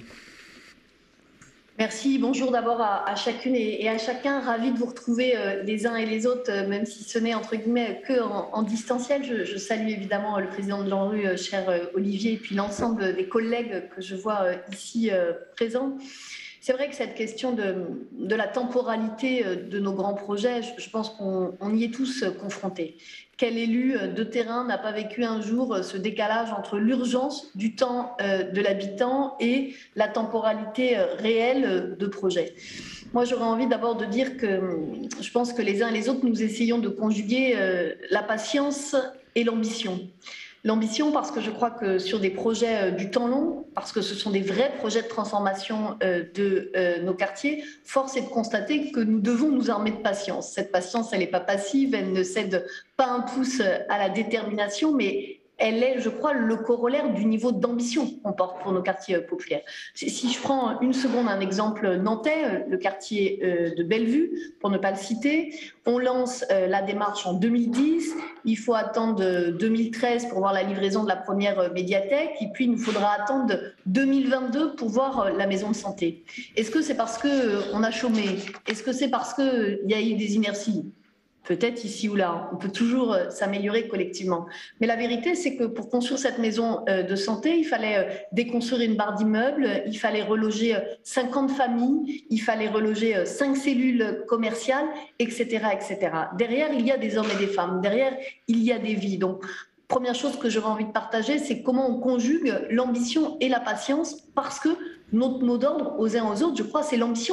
Merci, bonjour d'abord à, à chacune et, et à chacun, ravi de vous retrouver euh, les uns et les autres, euh, même si ce n'est entre guillemets que en, en distanciel. Je, je salue évidemment euh, le président de l'ANRU, euh, cher euh, Olivier, et puis l'ensemble des collègues que je vois euh, ici euh, présents. C'est vrai que cette question de, de la temporalité de nos grands projets, je, je pense qu'on y est tous confrontés. Quel élu de terrain n'a pas vécu un jour ce décalage entre l'urgence du temps de l'habitant et la temporalité réelle de projet? Moi, j'aurais envie d'abord de dire que je pense que les uns et les autres, nous essayons de conjuguer la patience et l'ambition. L'ambition, parce que je crois que sur des projets du temps long, parce que ce sont des vrais projets de transformation de nos quartiers, force est de constater que nous devons nous armer de patience. Cette patience, elle n'est pas passive, elle ne cède pas un pouce à la détermination, mais elle est, je crois, le corollaire du niveau d'ambition qu'on porte pour nos quartiers populaires. Si je prends une seconde un exemple nantais, le quartier de Bellevue, pour ne pas le citer, on lance la démarche en deux mille dix, il faut attendre deux mille treize pour voir la livraison de la première médiathèque, et puis il nous faudra attendre deux mille vingt-deux pour voir la maison de santé. Est-ce que c'est parce qu'on a chômé? Est-ce que c'est parce qu'il y a eu des inerties? Peut-être ici ou là, on peut toujours s'améliorer collectivement. Mais la vérité, c'est que pour construire cette maison de santé, il fallait déconstruire une barre d'immeubles, il fallait reloger cinquante familles, il fallait reloger cinq cellules commerciales, et cetera, et cetera. Derrière, il y a des hommes et des femmes. Derrière, il y a des vies. Donc, première chose que j'aurais envie de partager, c'est comment on conjugue l'ambition et la patience, parce que notre mot d'ordre aux uns aux autres, je crois, c'est l'ambition.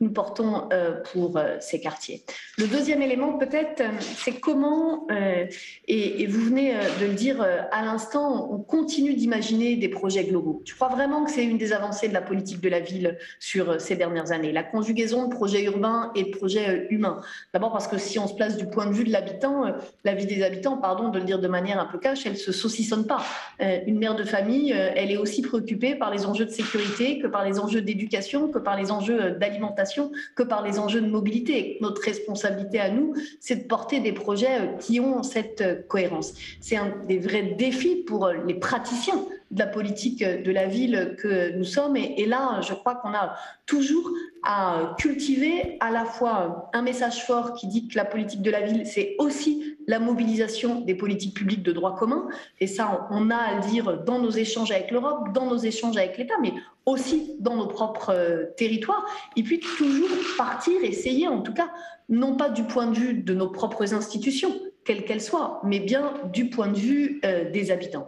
nous portons euh, pour euh, ces quartiers. Le deuxième élément, peut-être, c'est comment, euh, et, et vous venez de le dire à l'instant, on continue d'imaginer des projets globaux. Je crois vraiment que c'est une des avancées de la politique de la ville sur ces dernières années, la conjugaison de projets urbains et de projets humains. D'abord parce que si on se place du point de vue de l'habitant, la vie des habitants, pardon de le dire de manière un peu cash, elle ne se saucissonne pas. Une mère de famille, elle est aussi préoccupée par les enjeux de sécurité que par les enjeux d'éducation, que par les enjeux d'alimentation, que par les enjeux de mobilité. Notre responsabilité à nous, c'est de porter des projets qui ont cette cohérence. C'est un des vrais défis pour les praticiens de la politique de la ville que nous sommes. Et, et là, je crois qu'on a toujours à cultiver à la fois un message fort qui dit que la politique de la ville, c'est aussi la mobilisation des politiques publiques de droit commun. Et ça, on a à le dire dans nos échanges avec l'Europe, dans nos échanges avec l'État, mais aussi dans nos propres euh, territoires. Et puis toujours partir, essayer en tout cas, non pas du point de vue de nos propres institutions, quelles qu'elles soient, mais bien du point de vue euh, des habitants.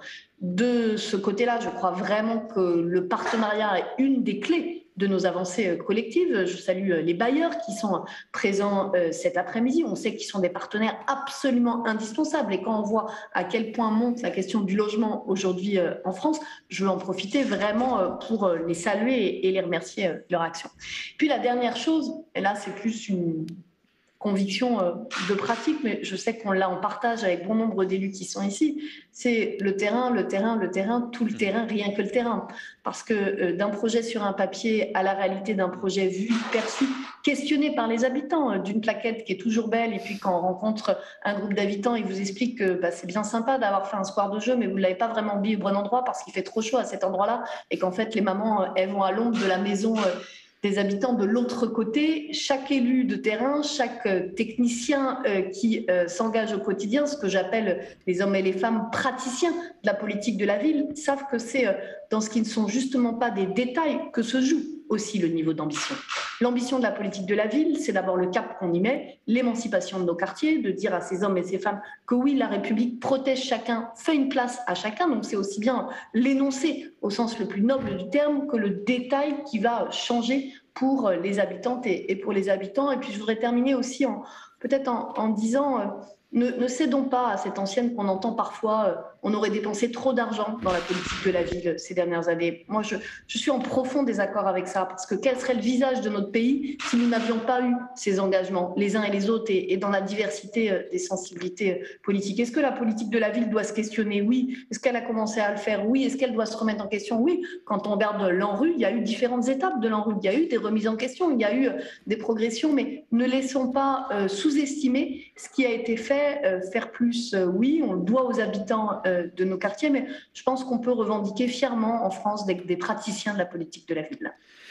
De ce côté-là, je crois vraiment que le partenariat est une des clés de nos avancées collectives. Je salue les bailleurs qui sont présents cet après-midi. On sait qu'ils sont des partenaires absolument indispensables. Et quand on voit à quel point monte la question du logement aujourd'hui en France, je veux en profiter vraiment pour les saluer et les remercier de leur action. Puis la dernière chose, et là c'est plus une conviction de pratique, mais je sais qu'on l'a en partage avec bon nombre d'élus qui sont ici, c'est le terrain, le terrain, le terrain, tout le terrain, rien que le terrain. Parce que euh, d'un projet sur un papier à la réalité d'un projet vu, perçu, questionné par les habitants, euh, d'une plaquette qui est toujours belle, et puis quand on rencontre un groupe d'habitants, ils vous expliquent que bah, c'est bien sympa d'avoir fait un square de jeu, mais vous ne l'avez pas vraiment mis au bon endroit parce qu'il fait trop chaud à cet endroit-là, et qu'en fait les mamans, elles vont à l'ombre de la maison euh, des habitants de l'autre côté. Chaque élu de terrain, chaque technicien euh, qui euh, s'engage au quotidien, ce que j'appelle les hommes et les femmes praticiens de la politique de la ville, savent que c'est euh, dans ce qui ne sont justement pas des détails que se joue aussi le niveau d'ambition. L'ambition de la politique de la ville, c'est d'abord le cap qu'on y met, l'émancipation de nos quartiers, de dire à ces hommes et ces femmes que oui, la République protège chacun, fait une place à chacun, donc c'est aussi bien l'énoncé au sens le plus noble du terme que le détail qui va changer pour les habitantes et pour les habitants. Et puis je voudrais terminer aussi en, peut-être en, en disant, euh, ne, ne cédons pas à cette ancienne qu'on entend parfois, euh, on aurait dépensé trop d'argent dans la politique de la ville ces dernières années. Moi, je, je suis en profond désaccord avec ça, parce que quel serait le visage de notre pays si nous n'avions pas eu ces engagements, les uns et les autres, et, et dans la diversité euh, des sensibilités euh, politiques. Est-ce que la politique de la ville doit se questionner? Oui. Est-ce qu'elle a commencé à le faire? Oui. Est-ce qu'elle doit se remettre en question? Oui. Quand on regarde l'ANRU, il y a eu différentes étapes de l'ANRU. Il y a eu des remises en question, il y a eu euh, des progressions, mais ne laissons pas euh, sous-estimer ce qui a été fait. Euh, faire plus, euh, oui, on le doit aux habitants euh, de nos quartiers, mais je pense qu'on peut revendiquer fièrement en France des, des praticiens de la politique de la ville.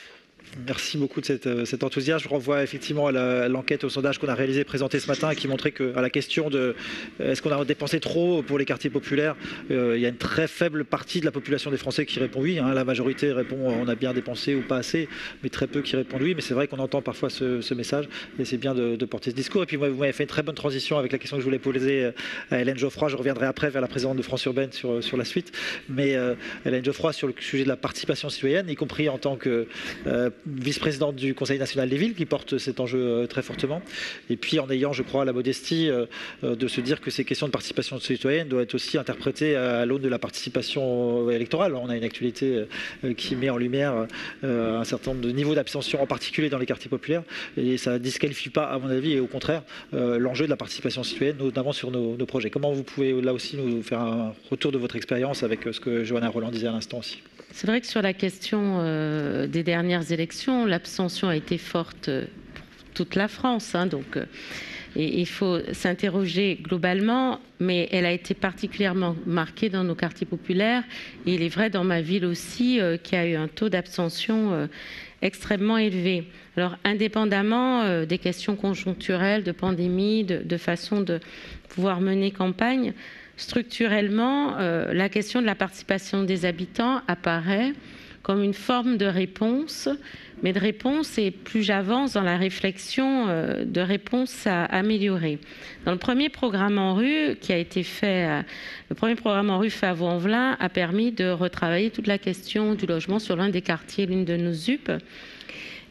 Merci beaucoup de cette, cet enthousiasme. Je renvoie effectivement à l'enquête, au sondage qu'on a réalisé, présenté ce matin, et qui montrait qu'à la question de est-ce qu'on a dépensé trop pour les quartiers populaires, euh, il y a une très faible partie de la population des Français qui répond oui. Hein. La majorité répond on a bien dépensé ou pas assez, mais très peu qui répondent oui. Mais c'est vrai qu'on entend parfois ce, ce message, et c'est bien de, de porter ce discours. Et puis vous m'avez fait une très bonne transition avec la question que je voulais poser à Hélène Geoffroy. Je reviendrai après vers la présidente de France Urbaine sur, sur la suite. Mais euh, Hélène Geoffroy, sur le sujet de la participation citoyenne, y compris en tant que euh, vice-présidente du Conseil national des villes, qui porte cet enjeu très fortement, et puis en ayant, je crois, la modestie de se dire que ces questions de participation citoyenne doivent être aussi interprétées à l'aune de la participation électorale. On a une actualité qui met en lumière un certain nombre de niveaux d'abstention, en particulier dans les quartiers populaires, et ça ne disqualifie pas, à mon avis, et au contraire, l'enjeu de la participation citoyenne, notamment sur nos, nos projets. Comment vous pouvez là aussi nous faire un retour de votre expérience avec ce que Johanna Roland disait à l'instant aussi? C'est vrai que sur la question euh, des dernières élections, l'abstention a été forte pour toute la France. Hein, donc, euh, et il faut s'interroger globalement, mais elle a été particulièrement marquée dans nos quartiers populaires. Et il est vrai dans ma ville aussi euh, qu'il y a eu un taux d'abstention euh, extrêmement élevé. Alors, indépendamment euh, des questions conjoncturelles, de pandémie, de, de façon de pouvoir mener campagne, structurellement, euh, la question de la participation des habitants apparaît comme une forme de réponse, mais de réponse, et plus j'avance dans la réflexion, euh, de réponse à améliorer. Dans le premier programme ANRU qui a été fait, euh, le premier programme ANRU fait à Vaux-en-Velin a permis de retravailler toute la question du logement sur l'un des quartiers, l'une de nos U P.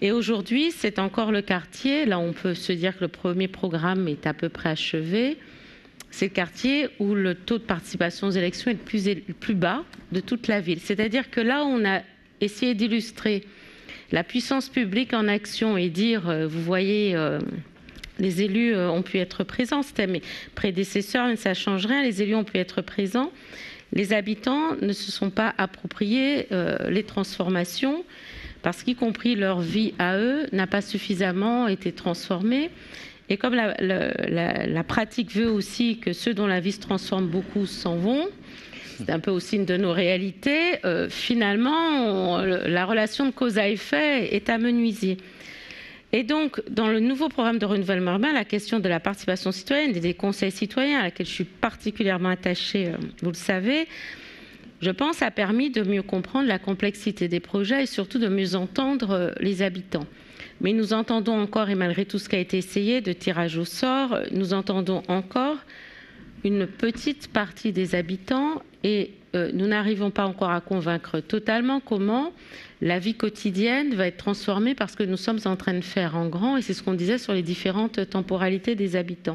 Et aujourd'hui, c'est encore le quartier, là on peut se dire que le premier programme est à peu près achevé, c'est le quartier où le taux de participation aux élections est le plus, le plus bas de toute la ville. C'est-à-dire que là, on a essayé d'illustrer la puissance publique en action et dire, euh, vous voyez, euh, les élus euh, ont pu être présents, c'était mes prédécesseurs, mais ça ne change rien, les élus ont pu être présents. Les habitants ne se sont pas appropriés euh, les transformations parce qu'y compris leur vie à eux n'a pas suffisamment été transformée. Et comme la, la, la, la pratique veut aussi que ceux dont la vie se transforme beaucoup s'en vont, c'est un peu aussi une de nos réalités, euh, finalement, on, la relation de cause à effet est amenuisée. Et donc, dans le nouveau programme de renouvellement urbain, la question de la participation citoyenne et des conseils citoyens, à laquelle je suis particulièrement attachée, euh, vous le savez, je pense, a permis de mieux comprendre la complexité des projets et surtout de mieux entendre euh, les habitants. Mais nous entendons encore, et malgré tout ce qui a été essayé de tirage au sort, nous entendons encore une petite partie des habitants et euh, nous n'arrivons pas encore à convaincre totalement comment la vie quotidienne va être transformée parce que nous sommes en train de faire en grand, et c'est ce qu'on disait sur les différentes temporalités des habitants.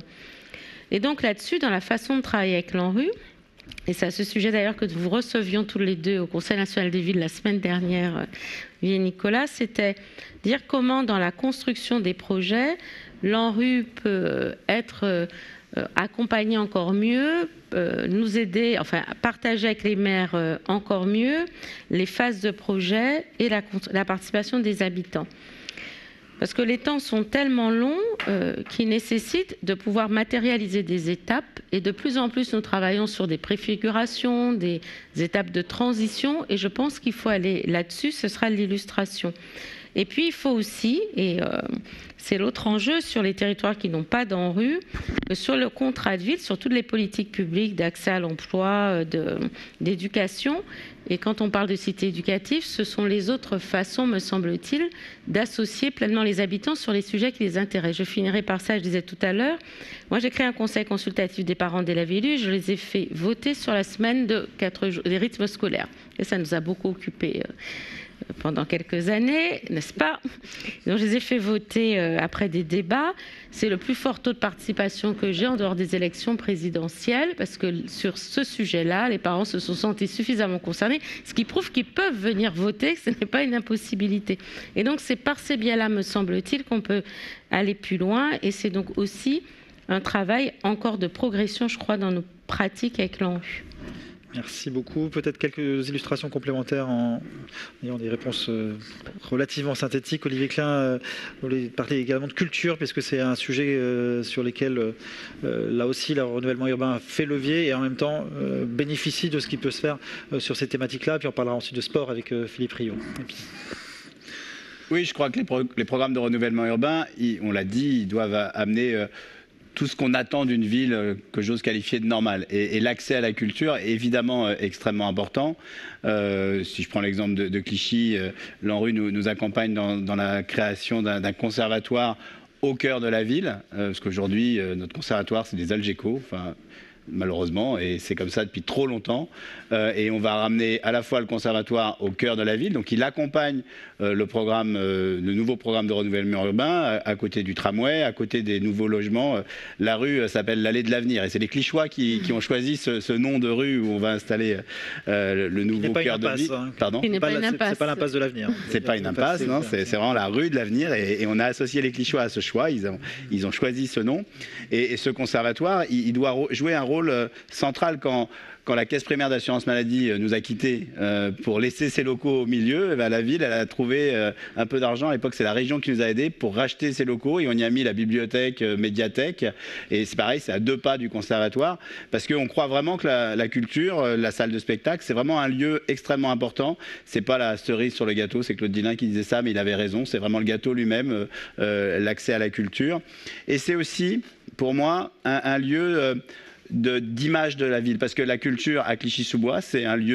Et donc là-dessus, dans la façon de travailler avec l'ANRU, et c'est à ce sujet d'ailleurs que nous recevions tous les deux au Conseil national des villes la semaine dernière, Vie et Nicolas, c'était dire comment dans la construction des projets, l'ANRU peut être euh, accompagner encore mieux, euh, nous aider, enfin partager avec les maires euh, encore mieux les phases de projet et la, la participation des habitants. Parce que les temps sont tellement longs euh, qu'ils nécessitent de pouvoir matérialiser des étapes, et de plus en plus nous travaillons sur des préfigurations, des étapes de transition, et je pense qu'il faut aller là-dessus, ce sera l'illustration. Et puis il faut aussi, et euh, c'est l'autre enjeu sur les territoires qui n'ont pas d'ANRU, sur le contrat de ville, sur toutes les politiques publiques d'accès à l'emploi, d'éducation. Et quand on parle de cité éducative, ce sont les autres façons, me semble-t-il, d'associer pleinement les habitants sur les sujets qui les intéressent. Je finirai par ça, je disais tout à l'heure. Moi, j'ai créé un conseil consultatif des parents d'élèves élus. Je les ai fait voter sur la semaine de quatre jours, des rythmes scolaires. Et ça nous a beaucoup occupés pendant quelques années, n'est-ce pas? Donc je les ai fait voter euh, après des débats. C'est le plus fort taux de participation que j'ai en dehors des élections présidentielles, parce que sur ce sujet-là, les parents se sont sentis suffisamment concernés, ce qui prouve qu'ils peuvent venir voter, que ce n'est pas une impossibilité. Et donc c'est par ces biais-là, me semble-t-il, qu'on peut aller plus loin, et c'est donc aussi un travail encore de progression, je crois, dans nos pratiques avec l'ANRU. Merci beaucoup. Peut-être quelques illustrations complémentaires en ayant des réponses relativement synthétiques. Olivier Klein, vous voulez parler également de culture, puisque c'est un sujet sur lequel, là aussi, le renouvellement urbain fait levier et en même temps bénéficie de ce qui peut se faire sur ces thématiques-là. Puis on parlera ensuite de sport avec Philippe Riot. Oui, je crois que les, pro les programmes de renouvellement urbain, ils, on l'a dit, ils doivent amener euh, tout ce qu'on attend d'une ville euh, que j'ose qualifier de normale. Et, et l'accès à la culture est évidemment euh, extrêmement important. Euh, si je prends l'exemple de, de Clichy, euh, l'ANRU nous, nous accompagne dans, dans la création d'un conservatoire au cœur de la ville, euh, parce qu'aujourd'hui, euh, notre conservatoire, c'est des Algeco. Enfin, malheureusement, et c'est comme ça depuis trop longtemps. Euh, et on va ramener à la fois le conservatoire au cœur de la ville, donc il accompagne euh, le programme, euh, le nouveau programme de renouvellement urbain, à, à côté du tramway, à côté des nouveaux logements. La rue euh, s'appelle l'allée de l'avenir, et c'est les Clichois qui, qui ont choisi ce, ce nom de rue où on va installer euh, le nouveau cœur de ville. Hein. Pardon. C'est pas, pas l'impasse de l'avenir. C'est pas une impasse, non, c'est vraiment la rue de l'avenir, et, et on a associé les Clichois à ce choix. Ils ont, ils ont choisi ce nom, et, et ce conservatoire, il, il doit jouer un rôle central quand, quand la caisse primaire d'assurance maladie nous a quittés euh, pour laisser ses locaux au milieu. Et ben, la ville, elle a trouvé euh, un peu d'argent. À l'époque, c'est la région qui nous a aidés pour racheter ces locaux, et on y a mis la bibliothèque, euh, médiathèque, et c'est pareil, c'est à deux pas du conservatoire, parce qu'on croit vraiment que la, la culture, euh, la salle de spectacle, c'est vraiment un lieu extrêmement important. C'est pas la cerise sur le gâteau, c'est Claude Dillin qui disait ça, mais il avait raison, c'est vraiment le gâteau lui-même, euh, euh, l'accès à la culture. Et c'est aussi, pour moi, un, un lieu... Euh, d'image de, de la ville, parce que la culture à Clichy-sous-Bois, c'est un lieu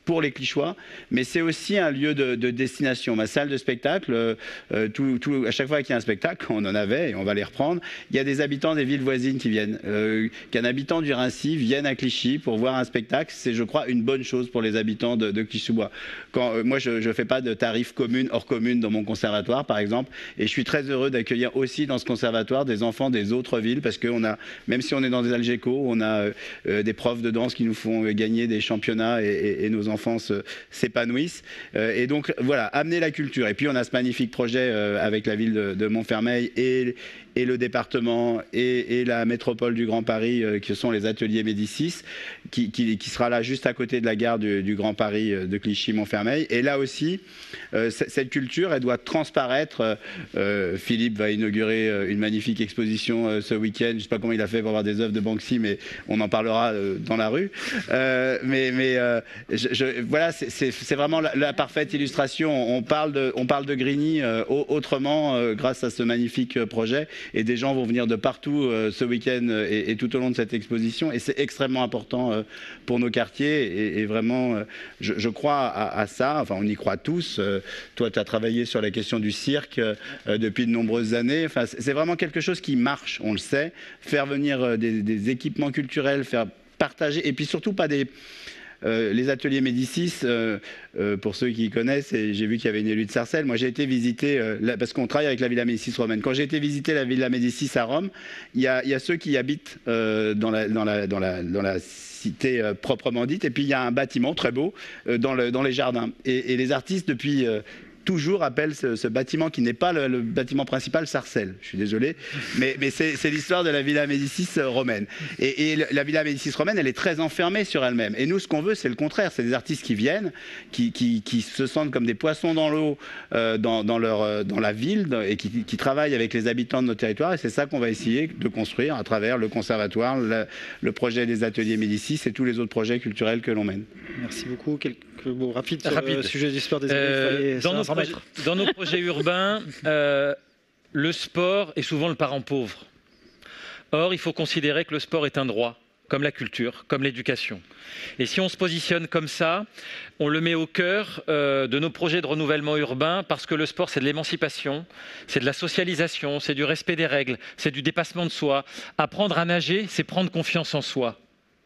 pour les Clichéois, mais c'est aussi un lieu de, de destination. Ma salle de spectacle, euh, tout, tout, à chaque fois qu'il y a un spectacle, on en avait et on va les reprendre, il y a des habitants des villes voisines qui viennent. Euh, qu'un habitant du Raincy vienne à Clichy pour voir un spectacle, c'est je crois une bonne chose pour les habitants de, de Clichy-sous-Bois. Quand, euh, moi je ne fais pas de tarifs communes hors commune dans mon conservatoire par exemple, et je suis très heureux d'accueillir aussi dans ce conservatoire des enfants des autres villes, parce qu'on a, même si on est dans des Algeco, on a euh, des profs de danse qui nous font gagner des championnats et, et, et nos enfants s'épanouissent. Euh, et donc voilà, amener la culture. Et puis on a ce magnifique projet euh, avec la ville de, de Montfermeil et, et le département et, et la métropole du Grand Paris, euh, qui sont les ateliers Médicis, qui, qui, qui sera là juste à côté de la gare du, du Grand Paris euh, de Clichy-Montfermeil. Et là aussi, euh, cette culture, elle doit transparaître. Euh, Philippe va inaugurer euh, une magnifique exposition euh, ce week-end. Je ne sais pas comment il a fait pour avoir des œuvres de Banksy, mais on en parlera euh, dans la rue. Euh, mais mais euh, je, je, voilà, c'est vraiment la, la parfaite illustration. On parle de, on parle de Grigny euh, autrement euh, grâce à ce magnifique projet. Et des gens vont venir de partout euh, ce week-end et, et tout au long de cette exposition. Et c'est extrêmement important euh, pour nos quartiers. Et, et vraiment, euh, je, je crois à, à ça. Enfin, on y croit tous. Euh, toi, tu as travaillé sur la question du cirque euh, depuis de nombreuses années. Enfin, c'est vraiment quelque chose qui marche, on le sait. Faire venir euh, des, des équipements culturels, faire partager. Et puis surtout pas des... Euh, les ateliers Médicis, euh, euh, pour ceux qui connaissent, et j'ai vu qu'il y avait une élue de Sarcelles, moi j'ai été visiter, euh, la, parce qu'on travaille avec la Villa Médicis romaine, quand j'ai été visiter la Villa Médicis à Rome, il y a, y a ceux qui habitent euh, dans, la, dans, la, dans, la, dans la cité euh, proprement dite, et puis il y a un bâtiment très beau euh, dans, le, dans les jardins. Et, et les artistes, depuis... Euh, toujours appelle ce, ce bâtiment qui n'est pas le, le bâtiment principal Sarcelles. Je suis désolé, mais, mais c'est l'histoire de la Villa Médicis romaine. Et, et la Villa Médicis romaine, elle est très enfermée sur elle-même. Et nous, ce qu'on veut, c'est le contraire. C'est des artistes qui viennent, qui, qui, qui se sentent comme des poissons dans l'eau euh, dans, dans, leur, dans la ville et qui, qui travaillent avec les habitants de nos territoires. Et c'est ça qu'on va essayer de construire à travers le conservatoire, le, le projet des ateliers Médicis et tous les autres projets culturels que l'on mène. Merci beaucoup. Quelques mots rapides sur Rapide. le sujet du sport des euh, dans, nos projets, dans nos projets urbains, euh, le sport est souvent le parent pauvre. Or, il faut considérer que le sport est un droit, comme la culture, comme l'éducation. Et si on se positionne comme ça, on le met au cœur euh, de nos projets de renouvellement urbain, parce que le sport, c'est de l'émancipation, c'est de la socialisation, c'est du respect des règles, c'est du dépassement de soi. Apprendre à nager, c'est prendre confiance en soi.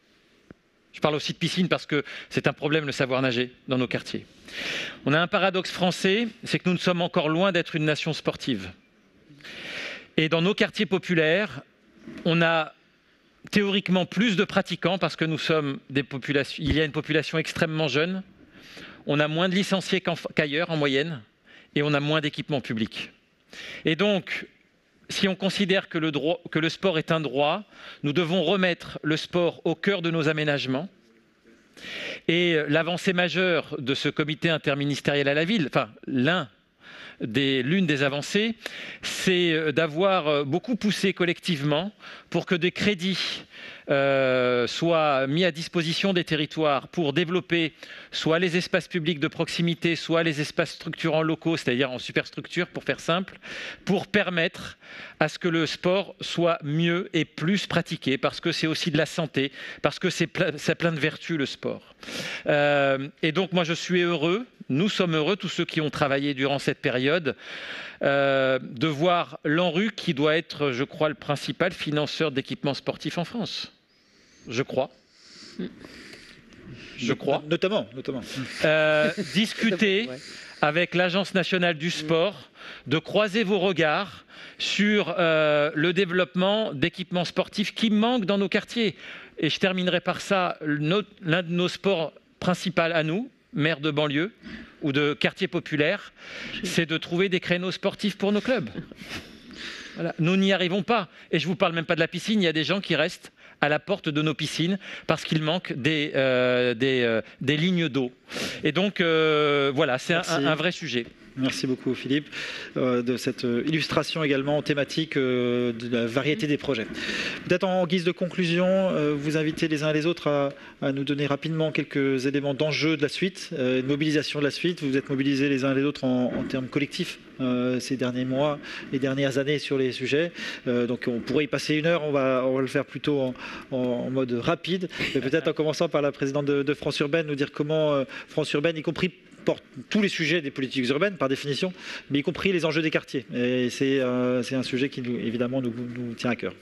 Je parle aussi de piscine parce que c'est un problème le savoir nager dans nos quartiers. On a un paradoxe français, c'est que nous ne sommes encore loin d'être une nation sportive. Et dans nos quartiers populaires, on a théoriquement plus de pratiquants parce que nous sommes des populations, il y a une population extrêmement jeune, on a moins de licenciés qu'ailleurs en moyenne et on a moins d'équipements publics. Et donc, si on considère que le, droit, que le sport est un droit, nous devons remettre le sport au cœur de nos aménagements. Et l'avancée majeure de ce comité interministériel à la ville, enfin l'un des, l'une des avancées, c'est d'avoir beaucoup poussé collectivement pour que des crédits euh, soient mis à disposition des territoires pour développer soit les espaces publics de proximité, soit les espaces structurants locaux, c'est-à-dire en superstructure pour faire simple, pour permettre à ce que le sport soit mieux et plus pratiqué, parce que c'est aussi de la santé, parce que c'est plein, c'est plein de vertus le sport. Euh, et donc moi je suis heureux, nous sommes heureux, tous ceux qui ont travaillé durant cette période, euh, de voir l'ANRU qui doit être, je crois, le principal financeur d'équipements sportifs en France. Je crois. Je crois. Notamment. notamment. Euh, discuter avec l'Agence nationale du sport, de croiser vos regards sur euh, le développement d'équipements sportifs qui manquent dans nos quartiers. Et je terminerai par ça, l'un de nos sports principaux à nous, maires de banlieue ou de quartiers populaires, c'est de trouver des créneaux sportifs pour nos clubs. Voilà. Nous n'y arrivons pas. Et je ne vous parle même pas de la piscine, il y a des gens qui restent à la porte de nos piscines parce qu'il manque des, euh, des, euh, des lignes d'eau. Et donc, euh, voilà, c'est un, un vrai sujet. Merci beaucoup Philippe euh, de cette illustration également thématique euh, de la variété des projets. Peut-être en guise de conclusion, euh, vous invitez les uns et les autres à, à nous donner rapidement quelques éléments d'enjeu de la suite, euh, de mobilisation de la suite. Vous êtes mobilisés les uns et les autres en, en termes collectifs euh, ces derniers mois, les dernières années sur les sujets. Euh, donc on pourrait y passer une heure, on va, on va le faire plutôt en, en, en mode rapide, mais peut-être en commençant par la présidente de, de France Urbaine, nous dire comment euh, France Urbaine, y compris porte tous les sujets des politiques urbaines par définition, mais y compris les enjeux des quartiers. Et c'est euh, un sujet qui nous, évidemment nous, nous tient à cœur.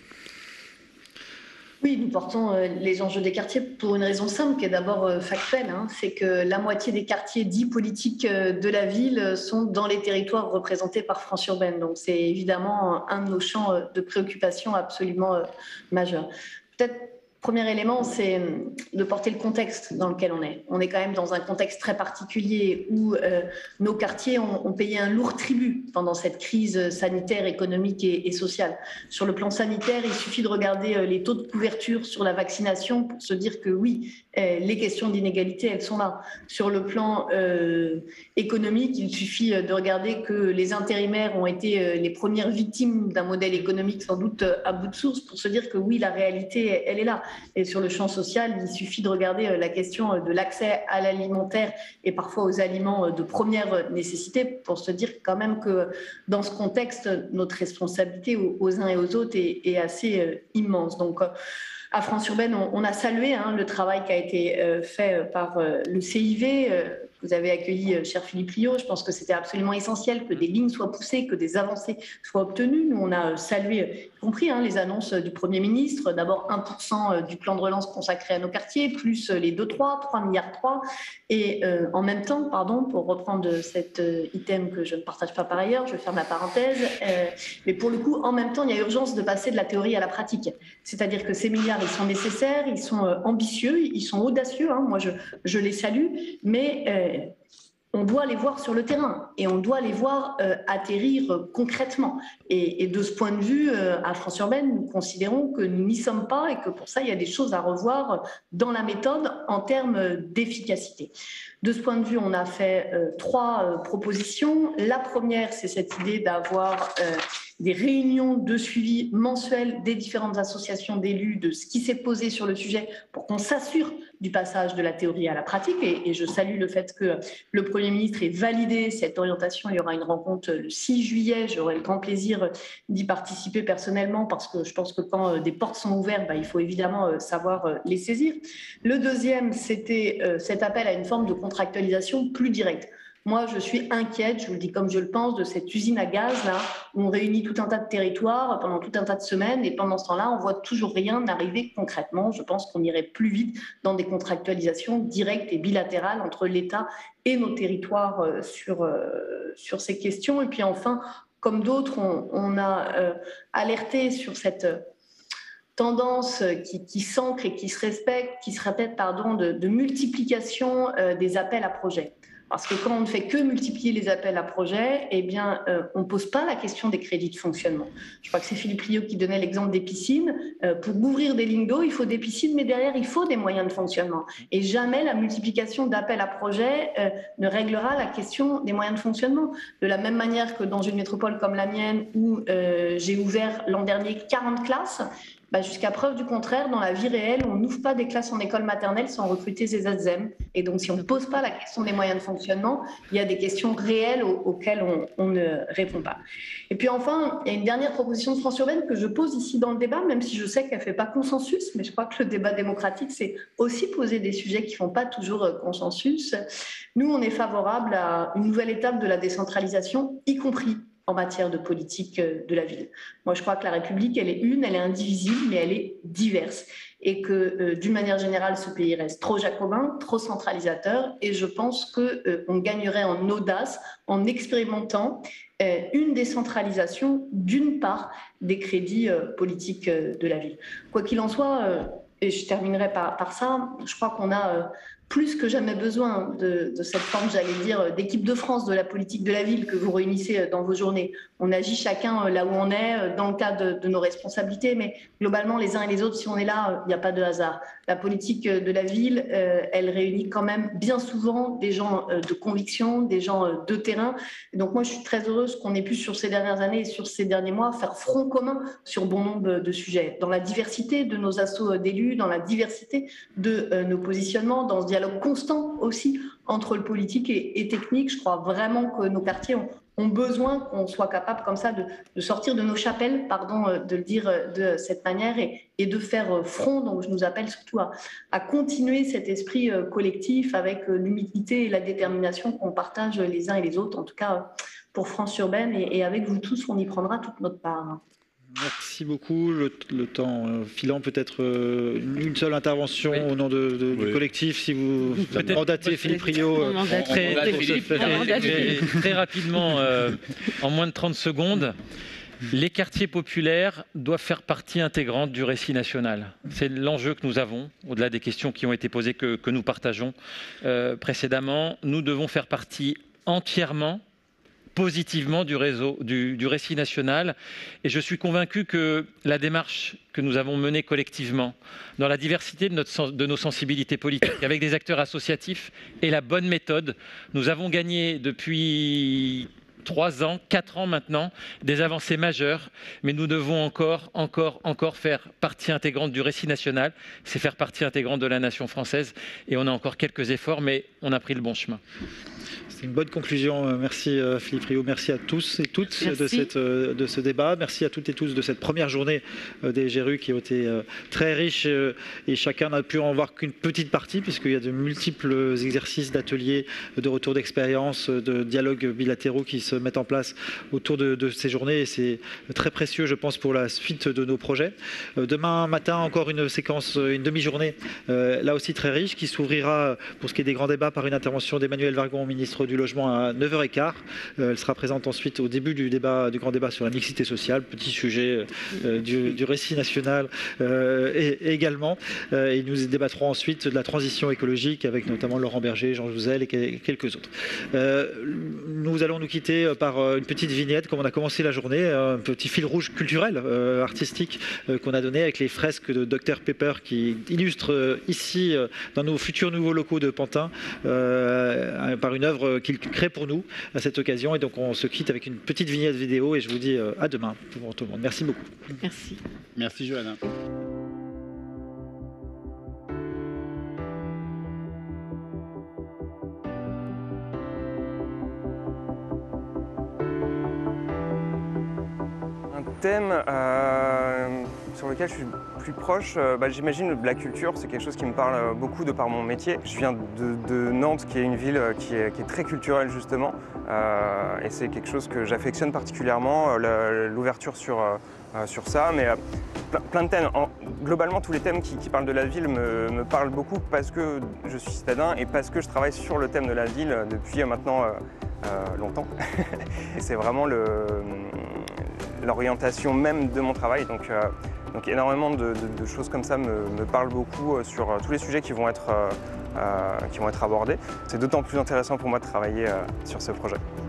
Oui, nous portons euh, les enjeux des quartiers pour une raison simple qui est d'abord euh, factuelle. Hein, c'est que la moitié des quartiers dits politiques euh, de la ville euh, sont dans les territoires représentés par France Urbaine. Donc c'est évidemment un de nos champs euh, de préoccupation absolument euh, majeur. Peut-être premier élément, c'est de porter le contexte dans lequel on est. On est quand même dans un contexte très particulier où euh, nos quartiers ont, ont payé un lourd tribut pendant cette crise sanitaire, économique et, et sociale. Sur le plan sanitaire, il suffit de regarder euh, les taux de couverture sur la vaccination pour se dire que oui, euh, les questions d'inégalité, elles sont là. Sur le plan euh, économique, il suffit de regarder que les intérimaires ont été euh, les premières victimes d'un modèle économique sans doute à bout de source pour se dire que oui, la réalité, elle est là. Et sur le champ social, il suffit de regarder la question de l'accès à l'alimentaire et parfois aux aliments de première nécessité pour se dire quand même que dans ce contexte, notre responsabilité aux uns et aux autres est, est assez immense. Donc, à France Urbaine, on, on a salué hein, le travail qui a été fait par le C I V. Vous avez accueilli, cher Philippe Liot. Je pense que c'était absolument essentiel que des lignes soient poussées, que des avancées soient obtenues. Nous, on a salué, y compris hein, les annonces du Premier ministre. D'abord, un pour cent du plan de relance consacré à nos quartiers, plus les deux virgule trois, trois milliards trois. Et euh, en même temps, pardon, pour reprendre cet euh, item que je ne partage pas par ailleurs, je vais faire ma parenthèse, euh, mais pour le coup, en même temps, il y a urgence de passer de la théorie à la pratique. C'est-à-dire que ces milliards, ils sont nécessaires, ils sont euh, ambitieux, ils sont audacieux. Hein, moi, je, je les salue, mais euh, on doit les voir sur le terrain et on doit les voir euh, atterrir euh, concrètement. Et, et de ce point de vue, euh, à France Urbaine, nous considérons que nous n'y sommes pas et que pour ça, il y a des choses à revoir dans la méthode en termes d'efficacité. De ce point de vue, on a fait euh, trois euh, propositions. La première, c'est cette idée d'avoir euh, des réunions de suivi mensuelles des différentes associations d'élus, de ce qui s'est posé sur le sujet pour qu'on s'assure du passage de la théorie à la pratique. Et, et je salue le fait que le Premier ministre ait validé cette orientation. Il y aura une rencontre le six juillet. J'aurai le grand plaisir d'y participer personnellement parce que je pense que quand des portes sont ouvertes, bah, il faut évidemment savoir les saisir. Le deuxième, c'était cet appel à une forme de contractualisation plus directe. Moi, je suis inquiète, je vous le dis comme je le pense, de cette usine à gaz là, où on réunit tout un tas de territoires pendant tout un tas de semaines et pendant ce temps-là, on voit toujours rien arriver concrètement. Je pense qu'on irait plus vite dans des contractualisations directes et bilatérales entre l'État et nos territoires euh, sur, euh, sur ces questions. Et puis enfin, comme d'autres, on, on a euh, alerté sur cette tendance qui, qui s'ancre et qui se respecte, qui se répète, pardon, de, de multiplication euh, des appels à projets. Parce que quand on ne fait que multiplier les appels à projets, eh bien, euh, on ne pose pas la question des crédits de fonctionnement. Je crois que c'est Philippe Liot qui donnait l'exemple des piscines. Euh, pour ouvrir des lignes d'eau, il faut des piscines, mais derrière, il faut des moyens de fonctionnement. Et jamais la multiplication d'appels à projets euh, ne réglera la question des moyens de fonctionnement. De la même manière que dans une métropole comme la mienne, où euh, j'ai ouvert l'an dernier quarante classes, bah, jusqu'à preuve du contraire, dans la vie réelle, on n'ouvre pas des classes en école maternelle sans recruter des A Z E M. Et donc, si on ne pose pas la question des moyens de fonctionnement, il y a des questions réelles aux, auxquelles on, on ne répond pas. Et puis enfin, il y a une dernière proposition de France Urbaine que je pose ici dans le débat, même si je sais qu'elle ne fait pas consensus, mais je crois que le débat démocratique, c'est aussi poser des sujets qui ne font pas toujours consensus. Nous, on est favorable à une nouvelle étape de la décentralisation, y compris en matière de politique de la ville. Moi, je crois que la République, elle est une, elle est indivisible, mais elle est diverse. Et que, euh, d'une manière générale, ce pays reste trop jacobin, trop centralisateur. Et je pense qu'on euh, gagnerait en audace en expérimentant euh, une décentralisation, d'une part, des crédits euh, politiques euh, de la ville. Quoi qu'il en soit, euh, et je terminerai par, par ça, je crois qu'on a euh, plus que jamais besoin de, de cette forme, j'allais dire, d'équipe de France de la politique de la ville que vous réunissez dans vos journées. On agit chacun là où on est, dans le cadre de, de nos responsabilités, mais globalement, les uns et les autres, si on est là, il n'y a pas de hasard. La politique de la ville, euh, elle réunit quand même bien souvent des gens de conviction, des gens de terrain. Et donc moi, je suis très heureuse qu'on ait pu, sur ces dernières années et sur ces derniers mois, faire front commun sur bon nombre de sujets, dans la diversité de nos assos d'élus, dans la diversité de euh, nos positionnements, dans ce dialogue constant aussi entre le politique et, et technique. Je crois vraiment que nos quartiers ont, ont besoin qu'on soit capable comme ça de, de sortir de nos chapelles, pardon de le dire de cette manière, et, et de faire front. Donc je nous appelle surtout à, à continuer cet esprit collectif avec l'humilité et la détermination qu'on partage les uns et les autres, en tout cas pour France Urbaine, et, et avec vous tous, on y prendra toute notre part. Merci beaucoup. Le, le temps euh, filant, peut-être euh, une seule intervention oui. au nom de, de, oui. du collectif, si vous mandatez Philippe Rio. Euh, très, très, très, très, très rapidement, euh, en moins de trente secondes, les quartiers populaires doivent faire partie intégrante du récit national. C'est l'enjeu que nous avons, au-delà des questions qui ont été posées, que, que nous partageons euh, précédemment. Nous devons faire partie entièrement positivement du, réseau, du, du récit national. Et je suis convaincu que la démarche que nous avons menée collectivement, dans la diversité de, notre, de nos sensibilités politiques, avec des acteurs associatifs, est la bonne méthode. Nous avons gagné depuis trois ans, quatre ans maintenant, des avancées majeures, mais nous devons encore, encore, encore faire partie intégrante du récit national. C'est faire partie intégrante de la nation française. Et on a encore quelques efforts, mais on a pris le bon chemin. C'est une bonne conclusion. Merci Philippe Rio. Merci à tous et toutes de, cette, de ce débat. Merci à toutes et tous de cette première journée des G R U qui ont été très riches, et chacun n'a pu en voir qu'une petite partie puisqu'il y a de multiples exercices d'ateliers, de retour d'expérience, de dialogues bilatéraux qui se mettent en place autour de, de ces journées, et c'est très précieux, je pense, pour la suite de nos projets. Demain matin, encore une séquence, une demi-journée, là aussi très riche, qui s'ouvrira pour ce qui est des grands débats par une intervention d'Emmanuelle Vargon, ministre du Logement, à neuf heures quinze. Euh, elle sera présente ensuite au début du débat, du grand débat sur la mixité sociale, petit sujet euh, du, du récit national euh, et, et également. Euh, et nous débattrons ensuite de la transition écologique avec notamment Laurent Berger, Jean Jouzel et quelques autres. Euh, nous allons nous quitter par une petite vignette, comme on a commencé la journée, un petit fil rouge culturel, euh, artistique euh, qu'on a donné avec les fresques de docteur Pepper qui illustrent euh, ici, euh, dans nos futurs nouveaux locaux de Pantin, euh, par une œuvre qu'il crée pour nous à cette occasion. Et donc on se quitte avec une petite vignette vidéo et je vous dis à demain pour tout le monde. Merci beaucoup. Merci. Merci Johanna. Un thème euh, sur lequel je suis plus proche, euh, bah, j'imagine la culture, c'est quelque chose qui me parle beaucoup de par mon métier. Je viens de, de Nantes, qui est une ville qui est, qui est très culturelle justement, euh, et c'est quelque chose que j'affectionne particulièrement, l'ouverture sur, euh, sur ça, mais euh, plein, plein de thèmes. En, globalement, tous les thèmes qui, qui parlent de la ville me, me parlent beaucoup parce que je suis citadin et parce que je travaille sur le thème de la ville depuis maintenant euh, euh, longtemps. Et c'est vraiment le... l'orientation même de mon travail. Donc, euh, donc énormément de, de, de choses comme ça me, me parlent beaucoup euh, sur euh, tous les sujets qui vont être, euh, euh, qui vont être abordés. C'est d'autant plus intéressant pour moi de travailler euh, sur ce projet.